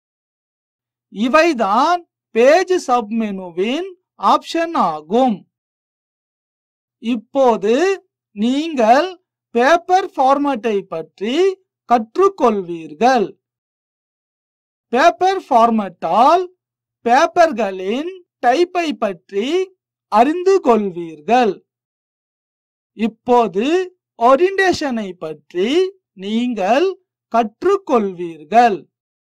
இவைதான் பேஜ் சப் மெனுவின் ஆப்ஷன் ஆகும். இப்போது நீங்கள் பேப்பர் ஃபார்மேட்டை பற்றி கற்றுக்கொள்வீர்கள். பேப்பர் ஃபார்மேட்டால் பேப்பர்களின் டைப்பை பற்றி அறிந்து கொள்வீர்கள். இப்போது ஓரியன்டேஷனை பற்றி நீங்கள் கற்றுக்கொள்வீர்கள்.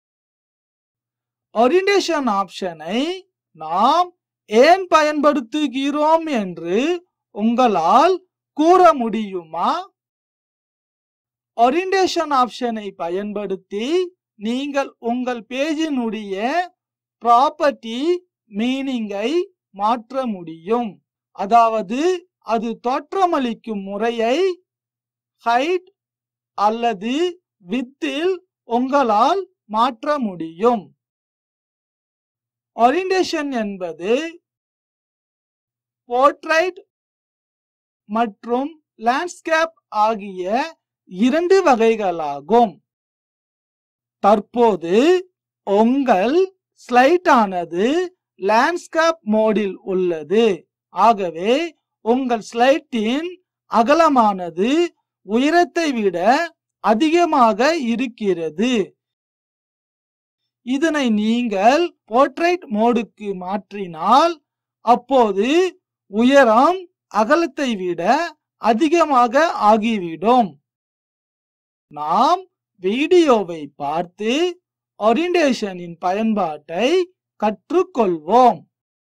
ஓரியன்டேஷன் ஆப்ஷனை நாம் ஏன் பயன்படுத்துகிறோம் என்று உங்களால் கூற முடியுமா? ஓரியன்டேஷன் ஆப்ஷனை பயன்படுத்தி நீங்கள் உங்கள் பேஜினுடைய ப்ராப்பர்ட்டி மீனிங்கை மாற்ற முடியும். அதாவது அது தோற்றமளிக்கும் முறையை ஹைட் அல்லது வித்தில் உங்களால் மாற்ற முடியும். ஓரியன்டேஷன் என்பது போர்ட்ரைட் மற்றும் லேண்ட்ஸ்கேப் ஆகிய இரண்டு வகைகளாகும். தற்போது உங்கள் ஸ்லைட் ஆனது லேண்ட்ஸ்கேப் மோடில் உள்ளது. ஆகவே உங்கள் ஸ்லைட்டின் அகலமானது உயரத்தை விட அதிகமாக இருக்கிறது. இதனை நீங்கள் போர்ட்ரைட் மோடுக்கு மாற்றினால் அப்போது உயரம் அகலத்தை விட அதிகமாக ஆகிவிடும். நாம் வீடியோவை பார்த்து ஓரியன்டேஷனின் பயன்பாட்டை கற்றுக்கொள்வோம்.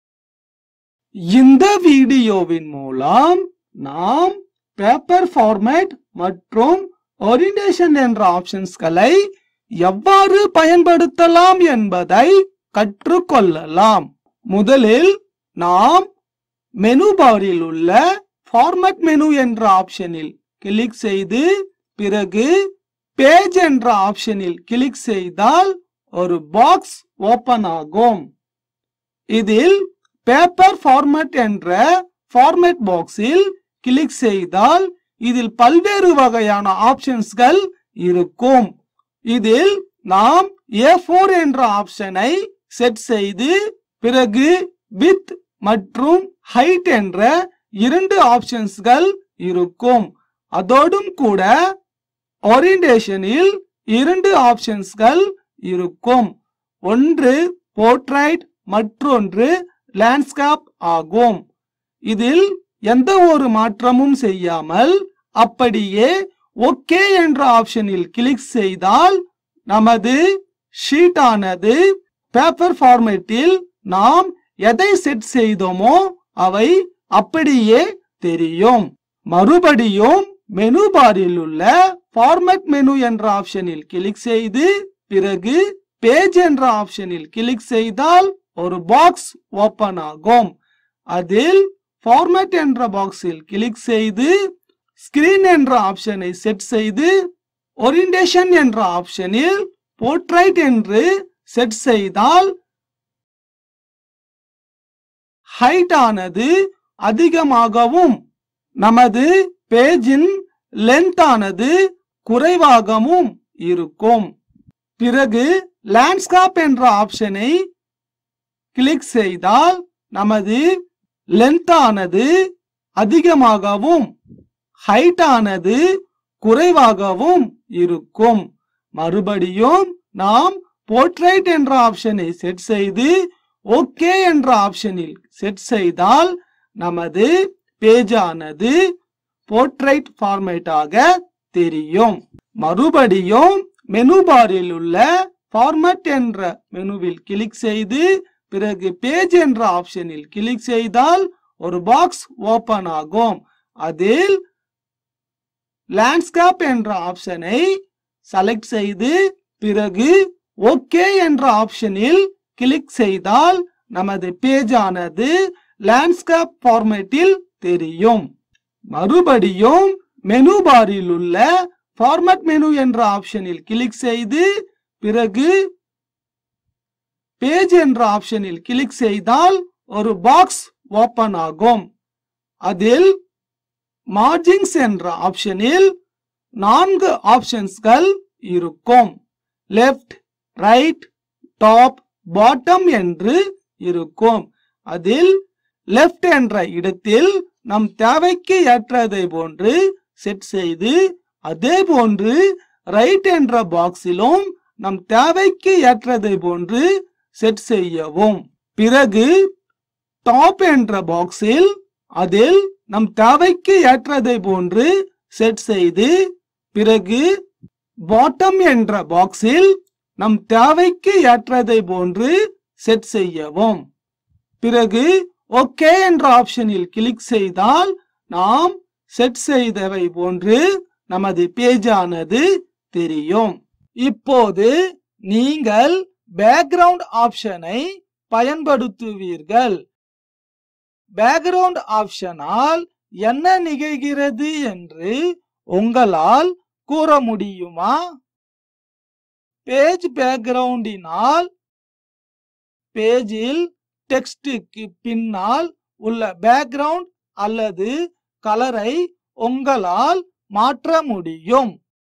இந்த வீடியோவின் மூலம் நாம் பேப்பர் ஃபார்மேட் மற்றும் ஓரியன்டேஷன் என்ற ஆப்ஷன்ஸ்களை எவ்வாறு பயன்படுத்தலாம் என்பதை கற்றுக்கொள்ளலாம். முதலில் நாம் மெனு பாரில் உள்ள ஃபார்மேட் மெனு என்ற ஆப்ஷனில் கிளிக் செய்து பிறகு பேஜ் என்ற ஆப்ஷனில் கிளிக் செய்தால் ஒரு பாக்ஸ் ஓபன் ஆகும். இதில் பேப்பர் ஃபார்மேட் என்ற ஃபார்மேட் பாக்ஸில் கிளிக் செய்தால் இதில் பல்வேறு வகையான ஆப்ஷன்ஸ்கள் இருக்கும். இதில் நாம் A4 என்ற ஆப்ஷனை செட் செய்து பிறகு வித் மற்றும் ஹைட் என்ற இரண்டு ஆப்ஷன்ஸ்கள் இருக்கும். அதோடும் கூட ஓரியன்டேஷனில் இரண்டு ஆப்ஷன்ஸ்கள் இருக்கும். ஒன்று போர்ட்ரைட் மற்றொன்று லேண்ட்ஸ்கேப் ஆகும். இதில் எந்த ஒரு மாற்றமும் செய்யாமல் அப்படியே ஓகே என்ற ஆப்ஷனில் கிளிக் செய்தால் நமது ஷீட் ஆனது பேப்பர் ஃபார்மேட்டில் நாம் எதை செட் செய்தோமோ அவை அப்படியே தெரியும். மறுபடியும் மெனு பாரில் உள்ள ஃபார்மேட் மெனு என்ற ஆப்ஷனில் கிளிக் செய்து பிறகு பேஜ் என்ற ஆப்ஷனில் கிளிக் செய்தால் ஒரு பாக்ஸ் ஓபன் ஆகும். அதில் ஃபார்மேட் என்ற பாக்ஸில் கிளிக் செய்து ஸ்கிரீன் என்ற ஆப்ஷனை செட் செய்து ஓரியன்டேஷன் என்ற ஆப்ஷனில் போர்ட்ரைட் என்று செட் செய்தால் ஹைட் ஆனது அதிகமாகவும் நமது பேஜின் லென்த் ஆனது குறைவாகவும் இருக்கும். பிறகு லேண்ட்ஸ்கேப் என்ற ஆப்ஷனை கிளிக் செய்தால் நமது லென்த் ஆனது அதிகமாகவும் ஹைட் ஆனது குறைவாகவும் இருக்கும். மறுபடியும் நாம் போர்ட்ரைட் என்ற ஆப்ஷனை செட் செய்து ஓகே என்ற ஆப்ஷனில் செட் செய்தால் நமது பேஜ் ஆனது போர்ட்ரைட் ஃபார்மேட்டாக தெரியும். மறுபடியும் மெனு பாரில் உள்ள ஃபார்மேட் என்ற மெனுவில் கிளிக் செய்து பிறகு பேஜ் என்ற ஆப்ஷனில் கிளிக் செய்தால் ஒரு பாக்ஸ் ஓபன் ஆகும். அதில் லேண்ட்ஸ்கேப் என்ற ஆப்ஷனை செலக்ட் செய்து பிறகு ஓகே என்ற ஆப்ஷனில் கிளிக் செய்தால் நமது பேஜ் ஆனது லேண்ட்ஸ்கேப் ஃபார்மேட்டில் தெரியும். மறுபடியும் மெனு பாரில் உள்ள ஃபார்மேட் மெனு என்ற ஆப்ஷனில் கிளிக் செய்து பிறகு பேஜ் என்ற ஆப்ஷனில் கிளிக் செய்தால் ஒரு பாக்ஸ் ஓபன் ஆகும். அதில் மார்ஜின்ஸ் என்ற ஆப்ஷனில் 4 ஆப்ஷன்ஸ்கள் இருக்கும். லெஃப்ட், ரைட், டாப், பாட்டம் என்று இருக்கும். அதில் லெஃப்ட் என்ற இடத்தில் நம் தேவைக்கு ஏற்றதை போன்று செட் செய்து அதே போன்று ரைட் என்ற பாக்ஸிலும் நம் தேவைக்கு ஏற்றதை போன்று செட் செய்யவும். பிறகு டாப் என்ற பாக்ஸில் அதில் நம் தேவைக்கு ஏற்றதை போன்று செட் செய்து பிறகு பாட்டம் என்ற பாக்ஸில் நம் தேவைக்கு ஏற்றதை போன்று செட் செய்யவும். பிறகு ஓகே என்ற ஆப்ஷனில் கிளிக் செய்தால் நாம் செட் செய்தவை போன்று நமது பேஜ் ஆனது தெரியும். இப்போது நீங்கள் பேக்ரவுண்ட் ஆப்ஷனை பயன்படுத்துவீர்கள். பேக்ரவுண்ட் ஆப்ஷனால் என்ன நிகழ்கிறது என்று உங்களால் கூற முடியுமா? பேஜ் பேக்ரவுண்டினால் பேஜில் டெக்ஸ்டுக்கு பின்னால் உள்ள பேக்ரவுண்ட் அல்லது கலரை உங்களால் மாற்ற முடியும்.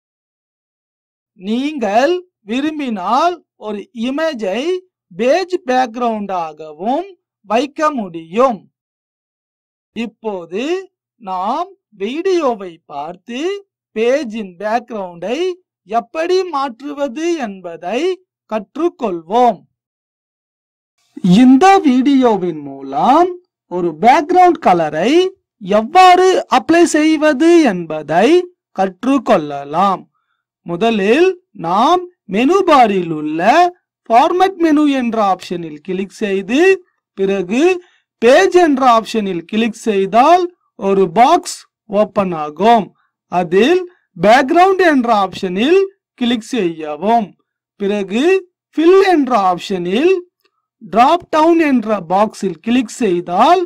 நீங்கள் விரும்பினால் ஒரு இமேஜை பேஜ் பேக்ரவுண்டாகவும் வைக்க முடியும். இப்போது நாம் வீடியோவை பார்த்து பேஜின் பேக்ரவுண்டை எப்படி மாற்றுவது என்பதை கற்றுக்கொள்வோம். இந்த வீடியோவின் மூலம் ஒரு பேக்ரவுண்ட் கலரை எவ்வாறு அப்ளை செய்வது என்பதை கற்றுக்கொள்ளலாம். முதலில் நாம் மெனு பாரில் உள்ள ஃபார்மேட் மெனு என்ற ஆப்ஷனில் கிளிக் செய்து பிறகு பேஜ் என்ற ஆப்ஷனில் கிளிக் செய்தால் ஒரு பாக்ஸ் ஓபன் ஆகும். அதில் பேக்ரவுண்ட் என்ற ஆப்ஷனில் கிளிக் செய்யவும். பிறகு ஃபில் என்ற ஆப்ஷனில் டிராப் டவுன் என்ற பாக்ஸில் கிளிக் செய்தால்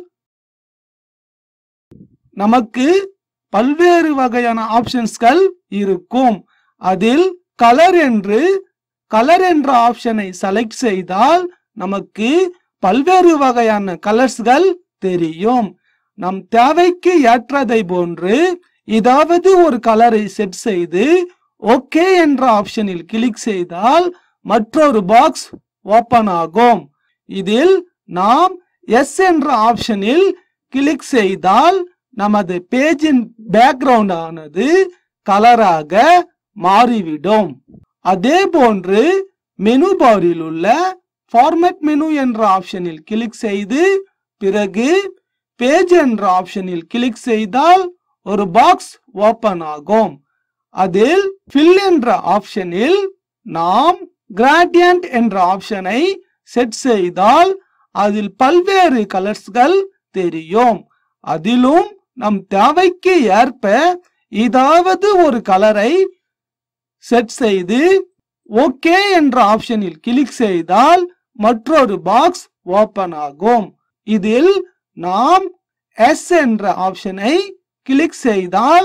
நமக்கு பல்வேறு வகையான ஆப்ஷன்ஸ்கள் இருக்கும். அதில் கலர் என்ற ஆப்ஷனை செலக்ட் செய்தால் நமக்கு பல்வேறு வகையான கலர்ஸ்கள் தெரியும். நம் தேவைக்கு ஏற்றதை போன்று ஏதாவது ஒரு கலரை செட் செய்து ஓகே என்ற ஆப்ஷனில் கிளிக் செய்தால் மற்றொரு பாக்ஸ் ஓபன் ஆகும். இதில் நாம் எஸ் என்ற ஆப்ஷனில் கிளிக் செய்தால் நமது பேஜின் பேக்ரவுண்ட் ஆனது கலராக மாறிவிடும். அதே போன்று மெனு பாரில் உள்ள ஃபார்மேட் மெனு என்ற ஆப்ஷனில் கிளிக் செய்து பிறகு பேஜ் என்ற ஆப்ஷனில் கிளிக் செய்தால் ஒரு பாக்ஸ் ஓபன் ஆகும். அதில் ஃபில் என்ற ஆப்ஷனில் நாம் கிரேடியன்ட் என்ற ஆப்ஷனை செட் செய்தால் அதில் பல்வேறு கலர்ஸ்கள் தெரியும். அதிலும் நம் தேவைக்கு ஏற்ப ஏதாவது ஒரு கலரை செட் செய்து ஓகே என்ற ஆப்ஷனில் கிளிக் செய்தால் மற்றொரு பாக்ஸ் ஓபன் ஆகும். இதில் நாம் எஸ் என்ற ஆப்ஷனை கிளிக் செய்தால்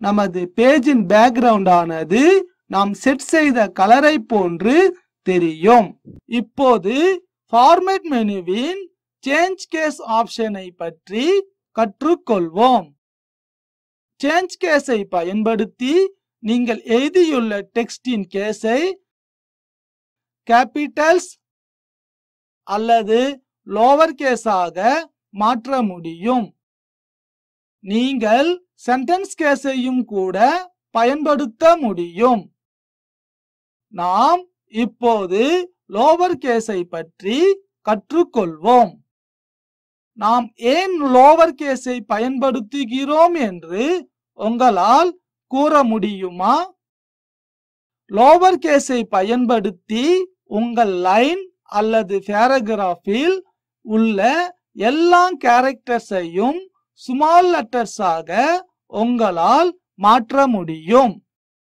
நமது பேஜின் பேக்ரவுண்ட் ஆனது நாம் செட் செய்த கலரை போன்று தெரியும். இப்போது ஃபார்மேட் மெனுவின் சேஞ்ச் கேஸ் ஆப்ஷனை பற்றி கற்றுக்கொள்வோம். சேஞ்ச் கேஸை பயன்படுத்தி நீங்கள் எழுதியுள்ள டெக்ஸ்டின் கேஸை கேபிட்டல்ஸ் அல்லது லோவர் கேஸாக மாற்ற முடியும். நீங்கள் சென்டென்ஸ் கேஸையும் கூட பயன்படுத்த முடியும். நாம் இப்போது லோவர் கேஸை பற்றி கற்றுக்கொள்வோம். நாம் ஏன் லோவர் கேஸை பயன்படுத்துகிறோம் என்று உங்களால் கூற முடியுமா? லோவர் கேஸை பயன்படுத்தி உங்கள் லைன் அல்லது பேராகிராஃபில் உள்ள எல்லா கேரக்டர்ஸையும் ஸ்மால் லெட்டர்ஸாக உங்களால் மாற்ற முடியும்.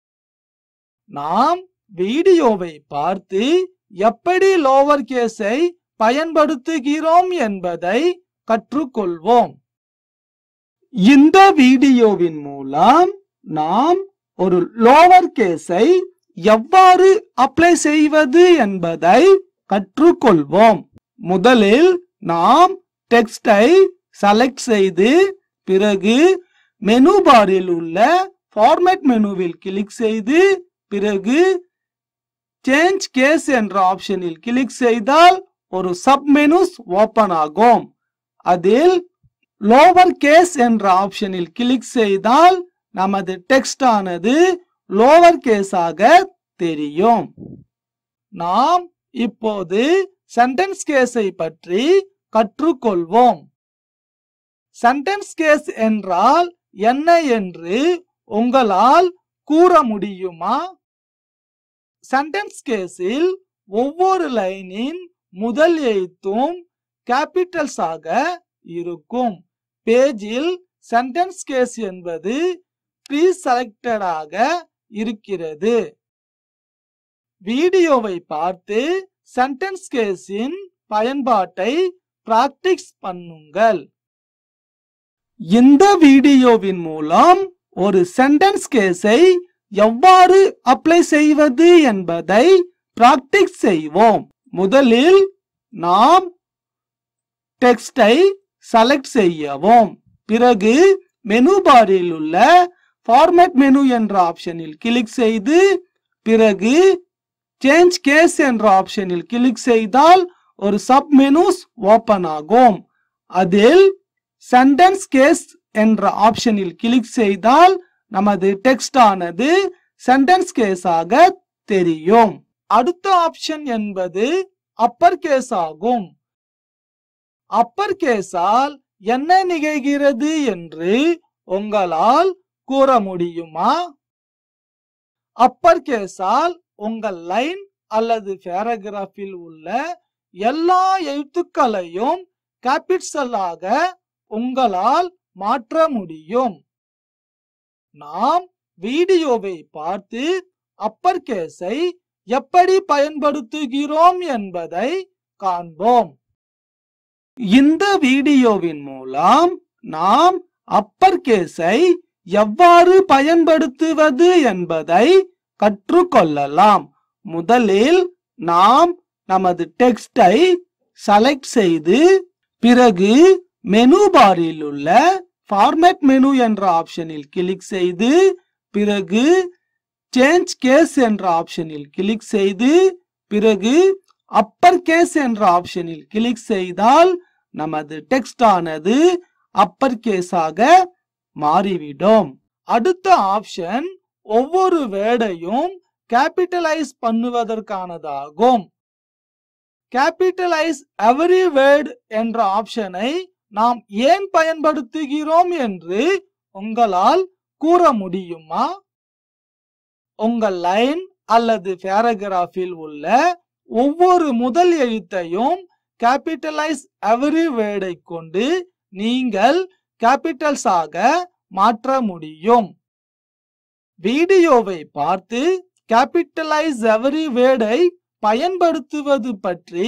நாம் வீடியோவை பார்த்து எப்படி லோவர் கேஸை பயன்படுத்துகிறோம் என்பதை கற்றுக்கொள்வோம். இந்த வீடியோவின் மூலம் நாம் ஒரு லோவர் கேஸை எவ்வாறு அப்ளை செய்வது என்பதை கற்றுக்கொள்வோம். முதலில் நாம் டெக்ஸ்டை செலக்ட் செய்து பிறகு மெனு பாரில் உள்ள ஃபார்மேட் மெனுவில் கிளிக் செய்து பிறகு சேஞ்ச் கேஸ் என்ற ஆப்ஷனில் கிளிக் செய்தால் ஒரு சப் மெனுஸ் ஓபன் ஆகும். அதில் லோவர் கேஸ் என்ற ஆப்ஷனில் கிளிக் செய்தால் நமது டெக்ஸ்ட் ஆனது லோவர் கேஸாக தெரியும். நாம் இப்போது சென்டென்ஸ் கேஸை பற்றி கற்றுக்கொள்வோம். சென்டென்ஸ் கேஸ் என்றால் என்ன என்று உங்களால் கூற முடியுமா? சென்டென்ஸ் கேஸில் ஒவ்வொரு லைனின் முதல் எழுத்தும் கேபிட்டல்ஸ் ஆக இருக்கும். பேஜில் சென்டென்ஸ் கேஸ் என்பது ப்ரீ செலக்டட் ஆக இருக்கிறது. வீடியோவை பார்த்து சென்டென்ஸ் கேஸின் பயன்பாட்டை பிராக்டிஸ் பண்ணுங்கள். இந்த வீடியோவின் மூலம் ஒரு சென்டென்ஸ் கேஸை எவ்வாறு அப்ளை செய்வது என்பதை பிராக்டிஸ் செய்வோம். முதலில் நாம் டெக்ஸ்டை செலக்ட் செய்யவும். பிறகு மெனு பாரில் உள்ள ஃபார்மேட் மெனு என்ற ஆப்ஷனில் கிளிக் செய்து பிறகு சேஞ்ச் கேஸ் என்ற ஆப்ஷனில் கிளிக் செய்தால் ஒரு சப் மெனுஸ் ஓபன் ஆகும். அதில் சென்டென்ஸ் கேஸ் என்ற ஆப்ஷனில் கிளிக் செய்தால் நமது டெக்ஸ்ட் ஆனது சென்டென்ஸ் கேஸாக தெரியும். அடுத்த ஆப்ஷன் என்பது அப்பர் கேஸ் ஆகும். அப்பர் கேஸால் என்ன நிகழ்கிறது என்று உங்களால் கூற முடியுமா? அப்பர் கேஸால் உங்கள் லைன் அல்லது பேராகிராஃபில் உள்ள எல்லா எழுத்துக்களையும் கேபிட்டலாக உங்களால் மாற்ற முடியும். நாம் வீடியோவை பார்த்து அப்பர் கேஸை எப்படி பயன்படுத்துகிறோம் என்பதை காண்போம். இந்த வீடியோவின் மூலம் நாம் அப்பர் கேஸை எவ்வாறு பயன்படுத்துவது என்பதை கற்றுக்கொள்ளலாம். முதலில் நாம் நமது டெக்ஸ்டை செலக்ட் செய்து பிறகு மெனு பாரில் உள்ள ஃபார்மேட் மெனு என்ற ஆப்ஷனில் கிளிக் செய்து பிறகு சேஞ்ச் கேஸ் என்ற ஆப்ஷனில் கிளிக் செய்து பிறகு அப்பர் கேஸ் என்ற ஆப்ஷனில் கிளிக் செய்தால் நமது டெக்ஸ்ட் ஆனது அப்பர் கேஸாக மாறிவிடும். அடுத்த ஆப்ஷன் ஒவ்வொரு வேர்டையும் கேபிட்டலைஸ் பண்ணுவதற்கானதாகும். கேபிட்டலைஸ் எவரி வேர்ட் என்ற ஆப்ஷனை நாம் ஏன் பயன்படுத்துகிறோம் என்று உங்களால் கூற முடியுமா? உங்கள் லைன் அல்லது பேராகிராஃபில் உள்ள ஒவ்வொரு முதல் எழுத்தையும் கேபிட்டலைஸ் எவரி வேர்டை கொண்டு நீங்கள் கேபிட்டல்ஸ் ஆக மாற்ற முடியும். வீடியோவை பார்த்து கேபிட்டலைஸ் எவரி வேர்டை பயன்படுத்துவது பற்றி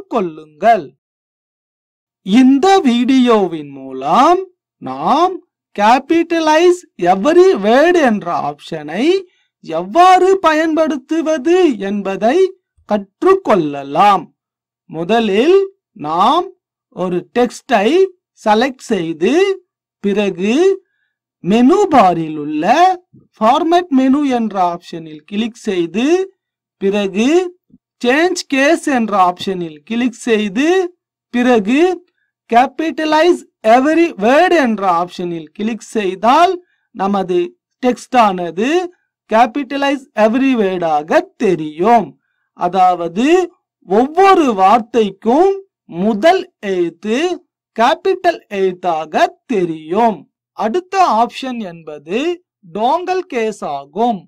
கற்றுக்கொள்ளுங்கள். இந்த வீடியோவின் மூலம் நாம் கேபிட்டலைஸ் எவரி வேர்ட் என்ற ஆப்ஷனை எவ்வாறு பயன்படுத்துவது என்பதை கற்றுக்கொள்ளலாம். முதலில் நாம் ஒரு டெக்ஸ்டை செலக்ட் செய்து பிறகு மெனு பாரில் உள்ள ஃபார்மேட் மெனு என்ற ஆப்ஷனில் கிளிக் செய்து பிறகு சேஞ்ச் கேஸ் என்ற ஆப்ஷனில் கிளிக் செய்து பிறகு கேபிட்டலைஸ் எவரி வேர்ட் என்ற ஆப்ஷனில் கிளிக் செய்தால் நமது டெக்ஸ்ட் ஆனது கேபிட்டலைஸ் எவரி வேர்டாக தெரியும். அதாவது ஒவ்வொரு வார்த்தைக்கும் முதல் எழுத்து கேபிட்டல் எழுத்தாக தெரியும். அடுத்த ஆப்ஷன் என்பது டோங்கல் கேஸ் ஆகும்.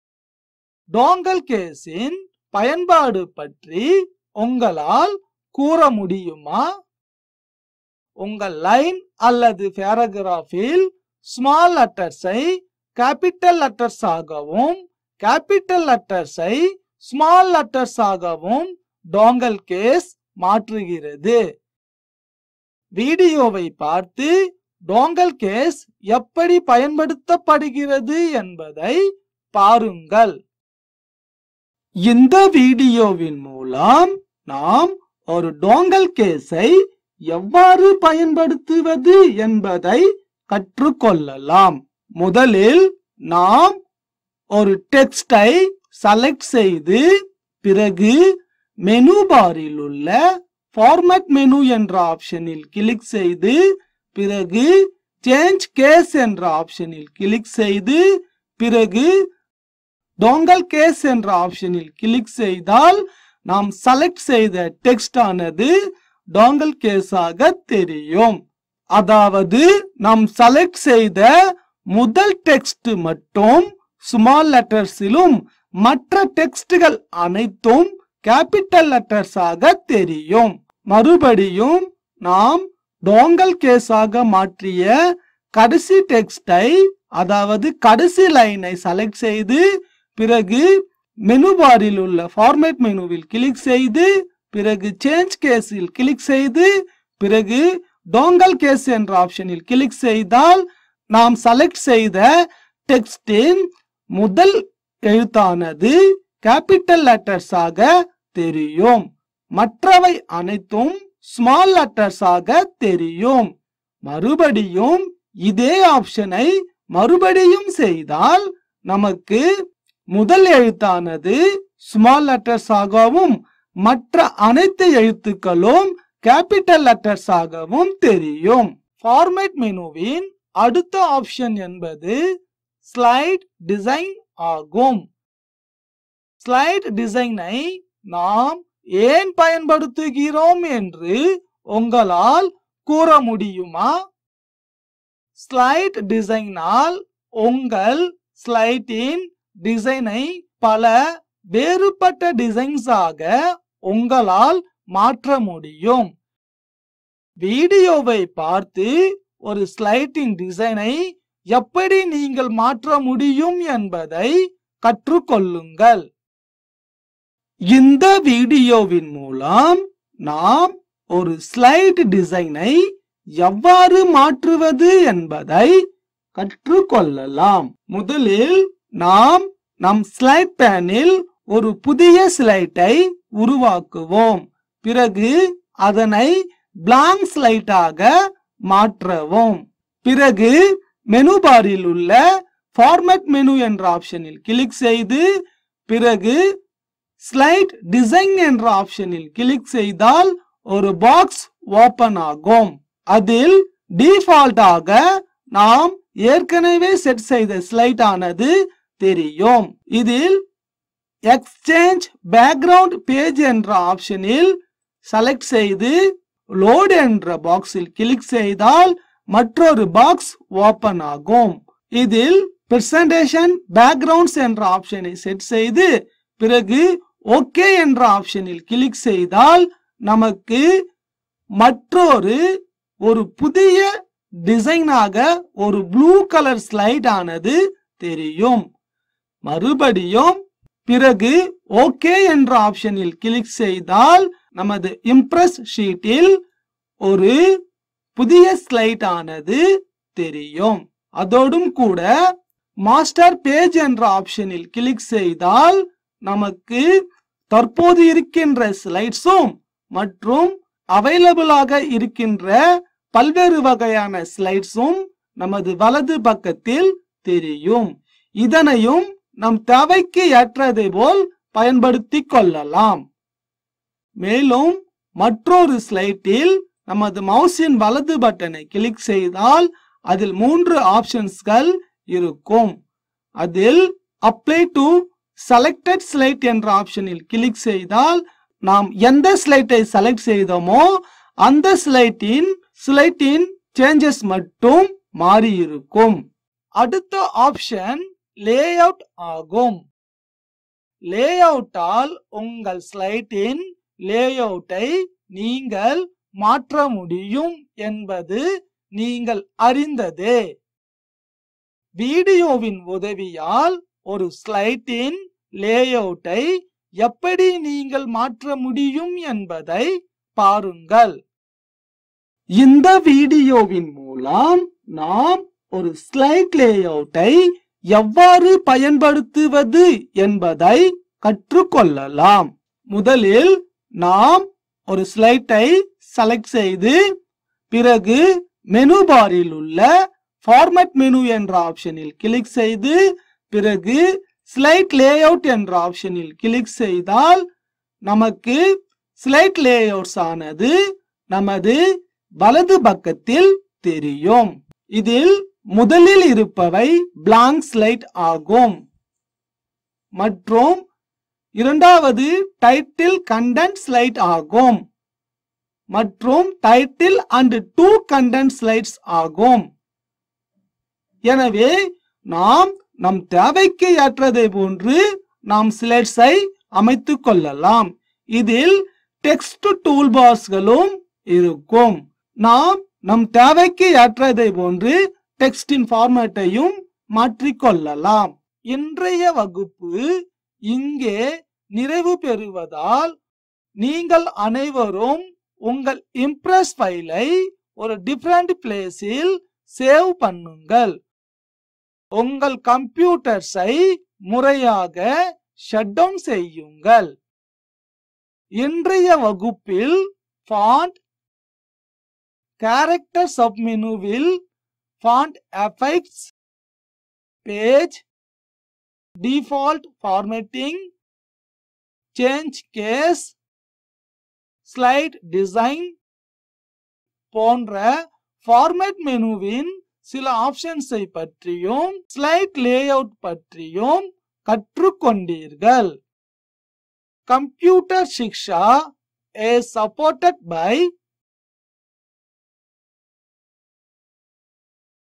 டோங்கல் கேஸின் பயன்பாடு பற்றி உங்களால் கூற முடியுமா? உங்கள் லைன் அல்லது பேராகிராஃபில் ஸ்மால் லெட்டர்ஸை கேபிட்டல் லெட்டர்ஸ் ஆகவும் கேபிட்டல் லெட்டர்ஸை ஸ்மால் லெட்டர்ஸ் ஆகவும் டோங்கல் கேஸ் மாற்றுகிறது. வீடியோவை பார்த்து டோங்கல் கேஸ் எப்படி பயன்படுத்தப்படுகிறது என்பதை பாருங்கள். இந்த வீடியோவின் மூலம் நாம் ஒரு டோங்கல் கேஸை எவ்வாறு பயன்படுத்துவது என்பதை கற்றுக்கொள்ளலாம். முதலில் நாம் ஒரு டெக்ஸ்டை செலக்ட் செய்து பிறகு மெனு பாரில் உள்ள ஃபார்மேட் மெனு என்ற ஆப்ஷனில் கிளிக் செய்து பிறகு சேஞ்ச் கேஸ் என்ற ஆப்ஷனில் கிளிக் செய்து பிறகு டோங்கல் கேஸ் என்ற ஆப்ஷனில் கிளிக் செய்தால் நாம் செலக்ட் செய்த டெக்ஸ்ட் ஆனது டோங்கல் கேஸாக தெரியும். அதாவது நாம் செலக்ட் செய்த முதல் டெக்ஸ்ட் மட்டும் ஸ்மால் லெட்டர்ஸிலும் மற்ற டெக்ஸ்ட்கள் அனைத்தும் கேபிட்டல் லெட்டர்ஸாக தெரியும். மறுபடியும் நாம் டோங்கல் கேஸாக மாற்றிய கடைசி டெக்ஸ்டை அதாவது கடைசி லைனை செலக்ட் செய்து பிறகு மெனு பாரில் உள்ள ஃபார்மேட் மெனுவில் கிளிக் செய்து பிறகு சேஞ்ச் கேஸில் கிளிக் செய்து பிறகு டோங்கல் கேஸ் என்ற ஆப்ஷனில் கிளிக் செய்தால் நாம் செலக்ட் செய்த டெக்ஸ்டின் முதல் எழுத்தானது கேபிட்டல் லெட்டர்ஸாக தெரியும். மற்றவை அனைத்தும் ஸ்மால் லெட்டர்ஸாக தெரியும். மறுபடியும் இதே ஆப்ஷனை மறுபடியும் செய்தால் நமக்கு முதல் எழுத்தானது ஸ்மால் லெட்டர்ஸ் ஆகவும் மற்ற அனைத்து எழுத்துக்களும் கேபிட்டல் லெட்டர்ஸ் ஆகவும் தெரியும். ஃபார்மேட் மெனுவின் அடுத்த ஆப்ஷன் என்பது ஸ்லைட் டிசைன் ஆகும். ஸ்லைட் டிசைனை நாம் ஏன் பயன்படுத்துகிறோம் என்று உங்களால் கூற முடியுமா? ஸ்லைட் டிசைனால் உங்கள் ஸ்லைட்டின் டிசைனை பல வேறுபட்ட டிசைன்ஸாக உங்களால் மாற்ற முடியும். வீடியோவை பார்த்து ஒரு ஸ்லைட்டின் டிசைனை எப்படி நீங்கள் மாற்ற முடியும் என்பதை கற்றுக்கொள்ளுங்கள். இந்த வீடியோவின் மூலம் நாம் ஒரு ஸ்லைட் டிசைனை எவ்வாறு மாற்றுவது என்பதை கற்றுக்கொள்ளலாம். முதலில் நாம் நம் ஸ்லைட் பேனில் ஒரு புதிய ஸ்லைட்டை உருவாக்குவோம். பிறகு அதனை பிளாங்க் ஸ்லைட்டாக மாற்றவும். பிறகு மெனு பாரில் உள்ள ஃபார்மேட் மெனு என்ற ஆப்ஷனில் கிளிக் செய்து பிறகு ஸ்லைட் டிசைன் என்ற ஆப்ஷனில் கிளிக் செய்தால் ஒரு பாக்ஸ் ஓபன் ஆகும். அதில் டிஃபால்ட்டாக நாம் ஏற்கனவே செட் செய்த ஸ்லைட் ஆனது தெரியும். இதில் எக்ஸ்சேஞ்ச் பேக்ரவுண்ட் பேஜ் என்ற ஆப்ஷனில் செலக்ட் செய்து லோட் என்ற பாக்ஸில் கிளிக் செய்தால் மற்றொரு பாக்ஸ் ஓபன் ஆகும். இதில் பிரசன்டேஷன் பேக்ரவுண்ட்ஸ் என்ற ஆப்ஷனை செட் செய்து பிறகு ஓகே என்ற ஆப்ஷனில் கிளிக் செய்தால் நமக்கு மற்றொரு ஒரு புதிய டிசைனாக ஒரு ப்ளூ கலர் ஸ்லைட் ஆனது தெரியும். மறுபடியும் பிறகு ஓகே என்ற ஆப்ஷனில் கிளிக் செய்தால் நமது இம்ப்ரெஸ் ஷீட்டில் ஒரு புதிய ஸ்லைட் ஆனது தெரியும். அதோடும் கூட மாஸ்டர் பேஜ் என்ற ஆப்ஷனில் கிளிக் செய்தால் நமக்கு தற்போது இருக்கின்ற ஸ்லைட்ஸும் மற்றும் அவைலபிளாக இருக்கின்ற பல்வேறு வகையான ஸ்லைட்ஸும் நமது வலது பக்கத்தில் தெரியும். இதனையும் நம் தேவைக்கு ஏற்றதை போல் பயன்படுத்திக் கொள்ளலாம். மேலும் மற்றொரு ஸ்லைட்டில் நமது மவுஸின் வலது பட்டனை கிளிக் செய்தால் அதில் 3 ஆப்ஷன்ஸ்கள் இருக்கும். அதில் அப்ளை டு செலக்டட் ஸ்லைட் என்ற ஆப்ஷனில் கிளிக் செய்தால் நாம் எந்த ஸ்லைட்டை செலக்ட் செய்தோமோ அந்த ஸ்லைட்டின் சேஞ்சஸ் மட்டும் மாறி இருக்கும். அடுத்த ஆப்ஷன் லேஅவுட் ஆகும். லேஅவுட்டால் உங்கள் ஸ்லைட்டின் லேஅவுட்டை நீங்கள் மாற்ற முடியும் என்பது நீங்கள் அறிந்ததே. வீடியோவின் உதவியால் ஒரு ஸ்லைட்டின் லேஅவுட்டை எப்படி நீங்கள் மாற்ற முடியும் என்பதை பாருங்கள். இந்த வீடியோவின் மூலம் நாம் ஒரு ஸ்லைட் லேஅவுட்டை எவ்வாறு பயன்படுத்துவது என்பதை கற்றுக்கொள்ளலாம். முதலில் நாம் ஒரு ஸ்லைட்டை செலக்ட் செய்து பிறகு மெனு பாரில் உள்ள ஃபார்மேட் மெனு என்ற ஆப்ஷனில் கிளிக் செய்து பிறகு ஸ்லைட் லேஅவுட் என்ற ஆப்ஷனில் கிளிக் செய்தால் நமக்கு ஸ்லைட் லேஅவுட்ஸ் ஆனது நமது வலது பக்கத்தில் தெரியும். இதில் முதலில் இருப்பவை பிளாங்க் ஸ்லைட் ஆகும். மற்றும் இரண்டாவது டைட்டில் கண்டென்ட் ஸ்லைட் ஆகும். மற்றும் டைட்டில் அண்ட் 2 கண்டென்ட் ஸ்லைட்ஸ் ஆகும். எனவே நாம் நம் தேவைக்கு ஏற்றதை போன்று நாம் ஸ்லைட்ஸை அமைத்துக் கொள்ளலாம். இதில் டெக்ஸ்ட் டூல் பார்ஸ்களும் இருக்கும். நாம் நம் தேவைக்கு ஏற்றதை போன்று டெக்ஸ்டின் ஃபார்மேட்டையும் மாற்றிக்கொள்ளலாம். இன்றைய வகுப்பு இங்கே நிறைவு பெறுவதால் நீங்கள் அனைவரும் உங்கள் இம்ப்ரெஸ் ஃபைலை ஒரு டிஃபரண்ட் பிளேஸில் சேவ் பண்ணுங்கள். உங்கள் கம்ப்யூட்டர்ஸை முறையாக ஷட் டவுன் செய்யுங்கள். இன்றைய வகுப்பில் ஃபாண்ட், கேரக்டர் சப்மெனுவில் font effects, page, default formatting, change case, slide design போன்ற ஃபார்மேட் மெனுவின் சில ஆப்ஷன்ஸை பற்றியும் ஸ்லைட் லேஅவுட் பற்றியும் கற்றுக்கொண்டீர்கள். Computer Shiksha is supported by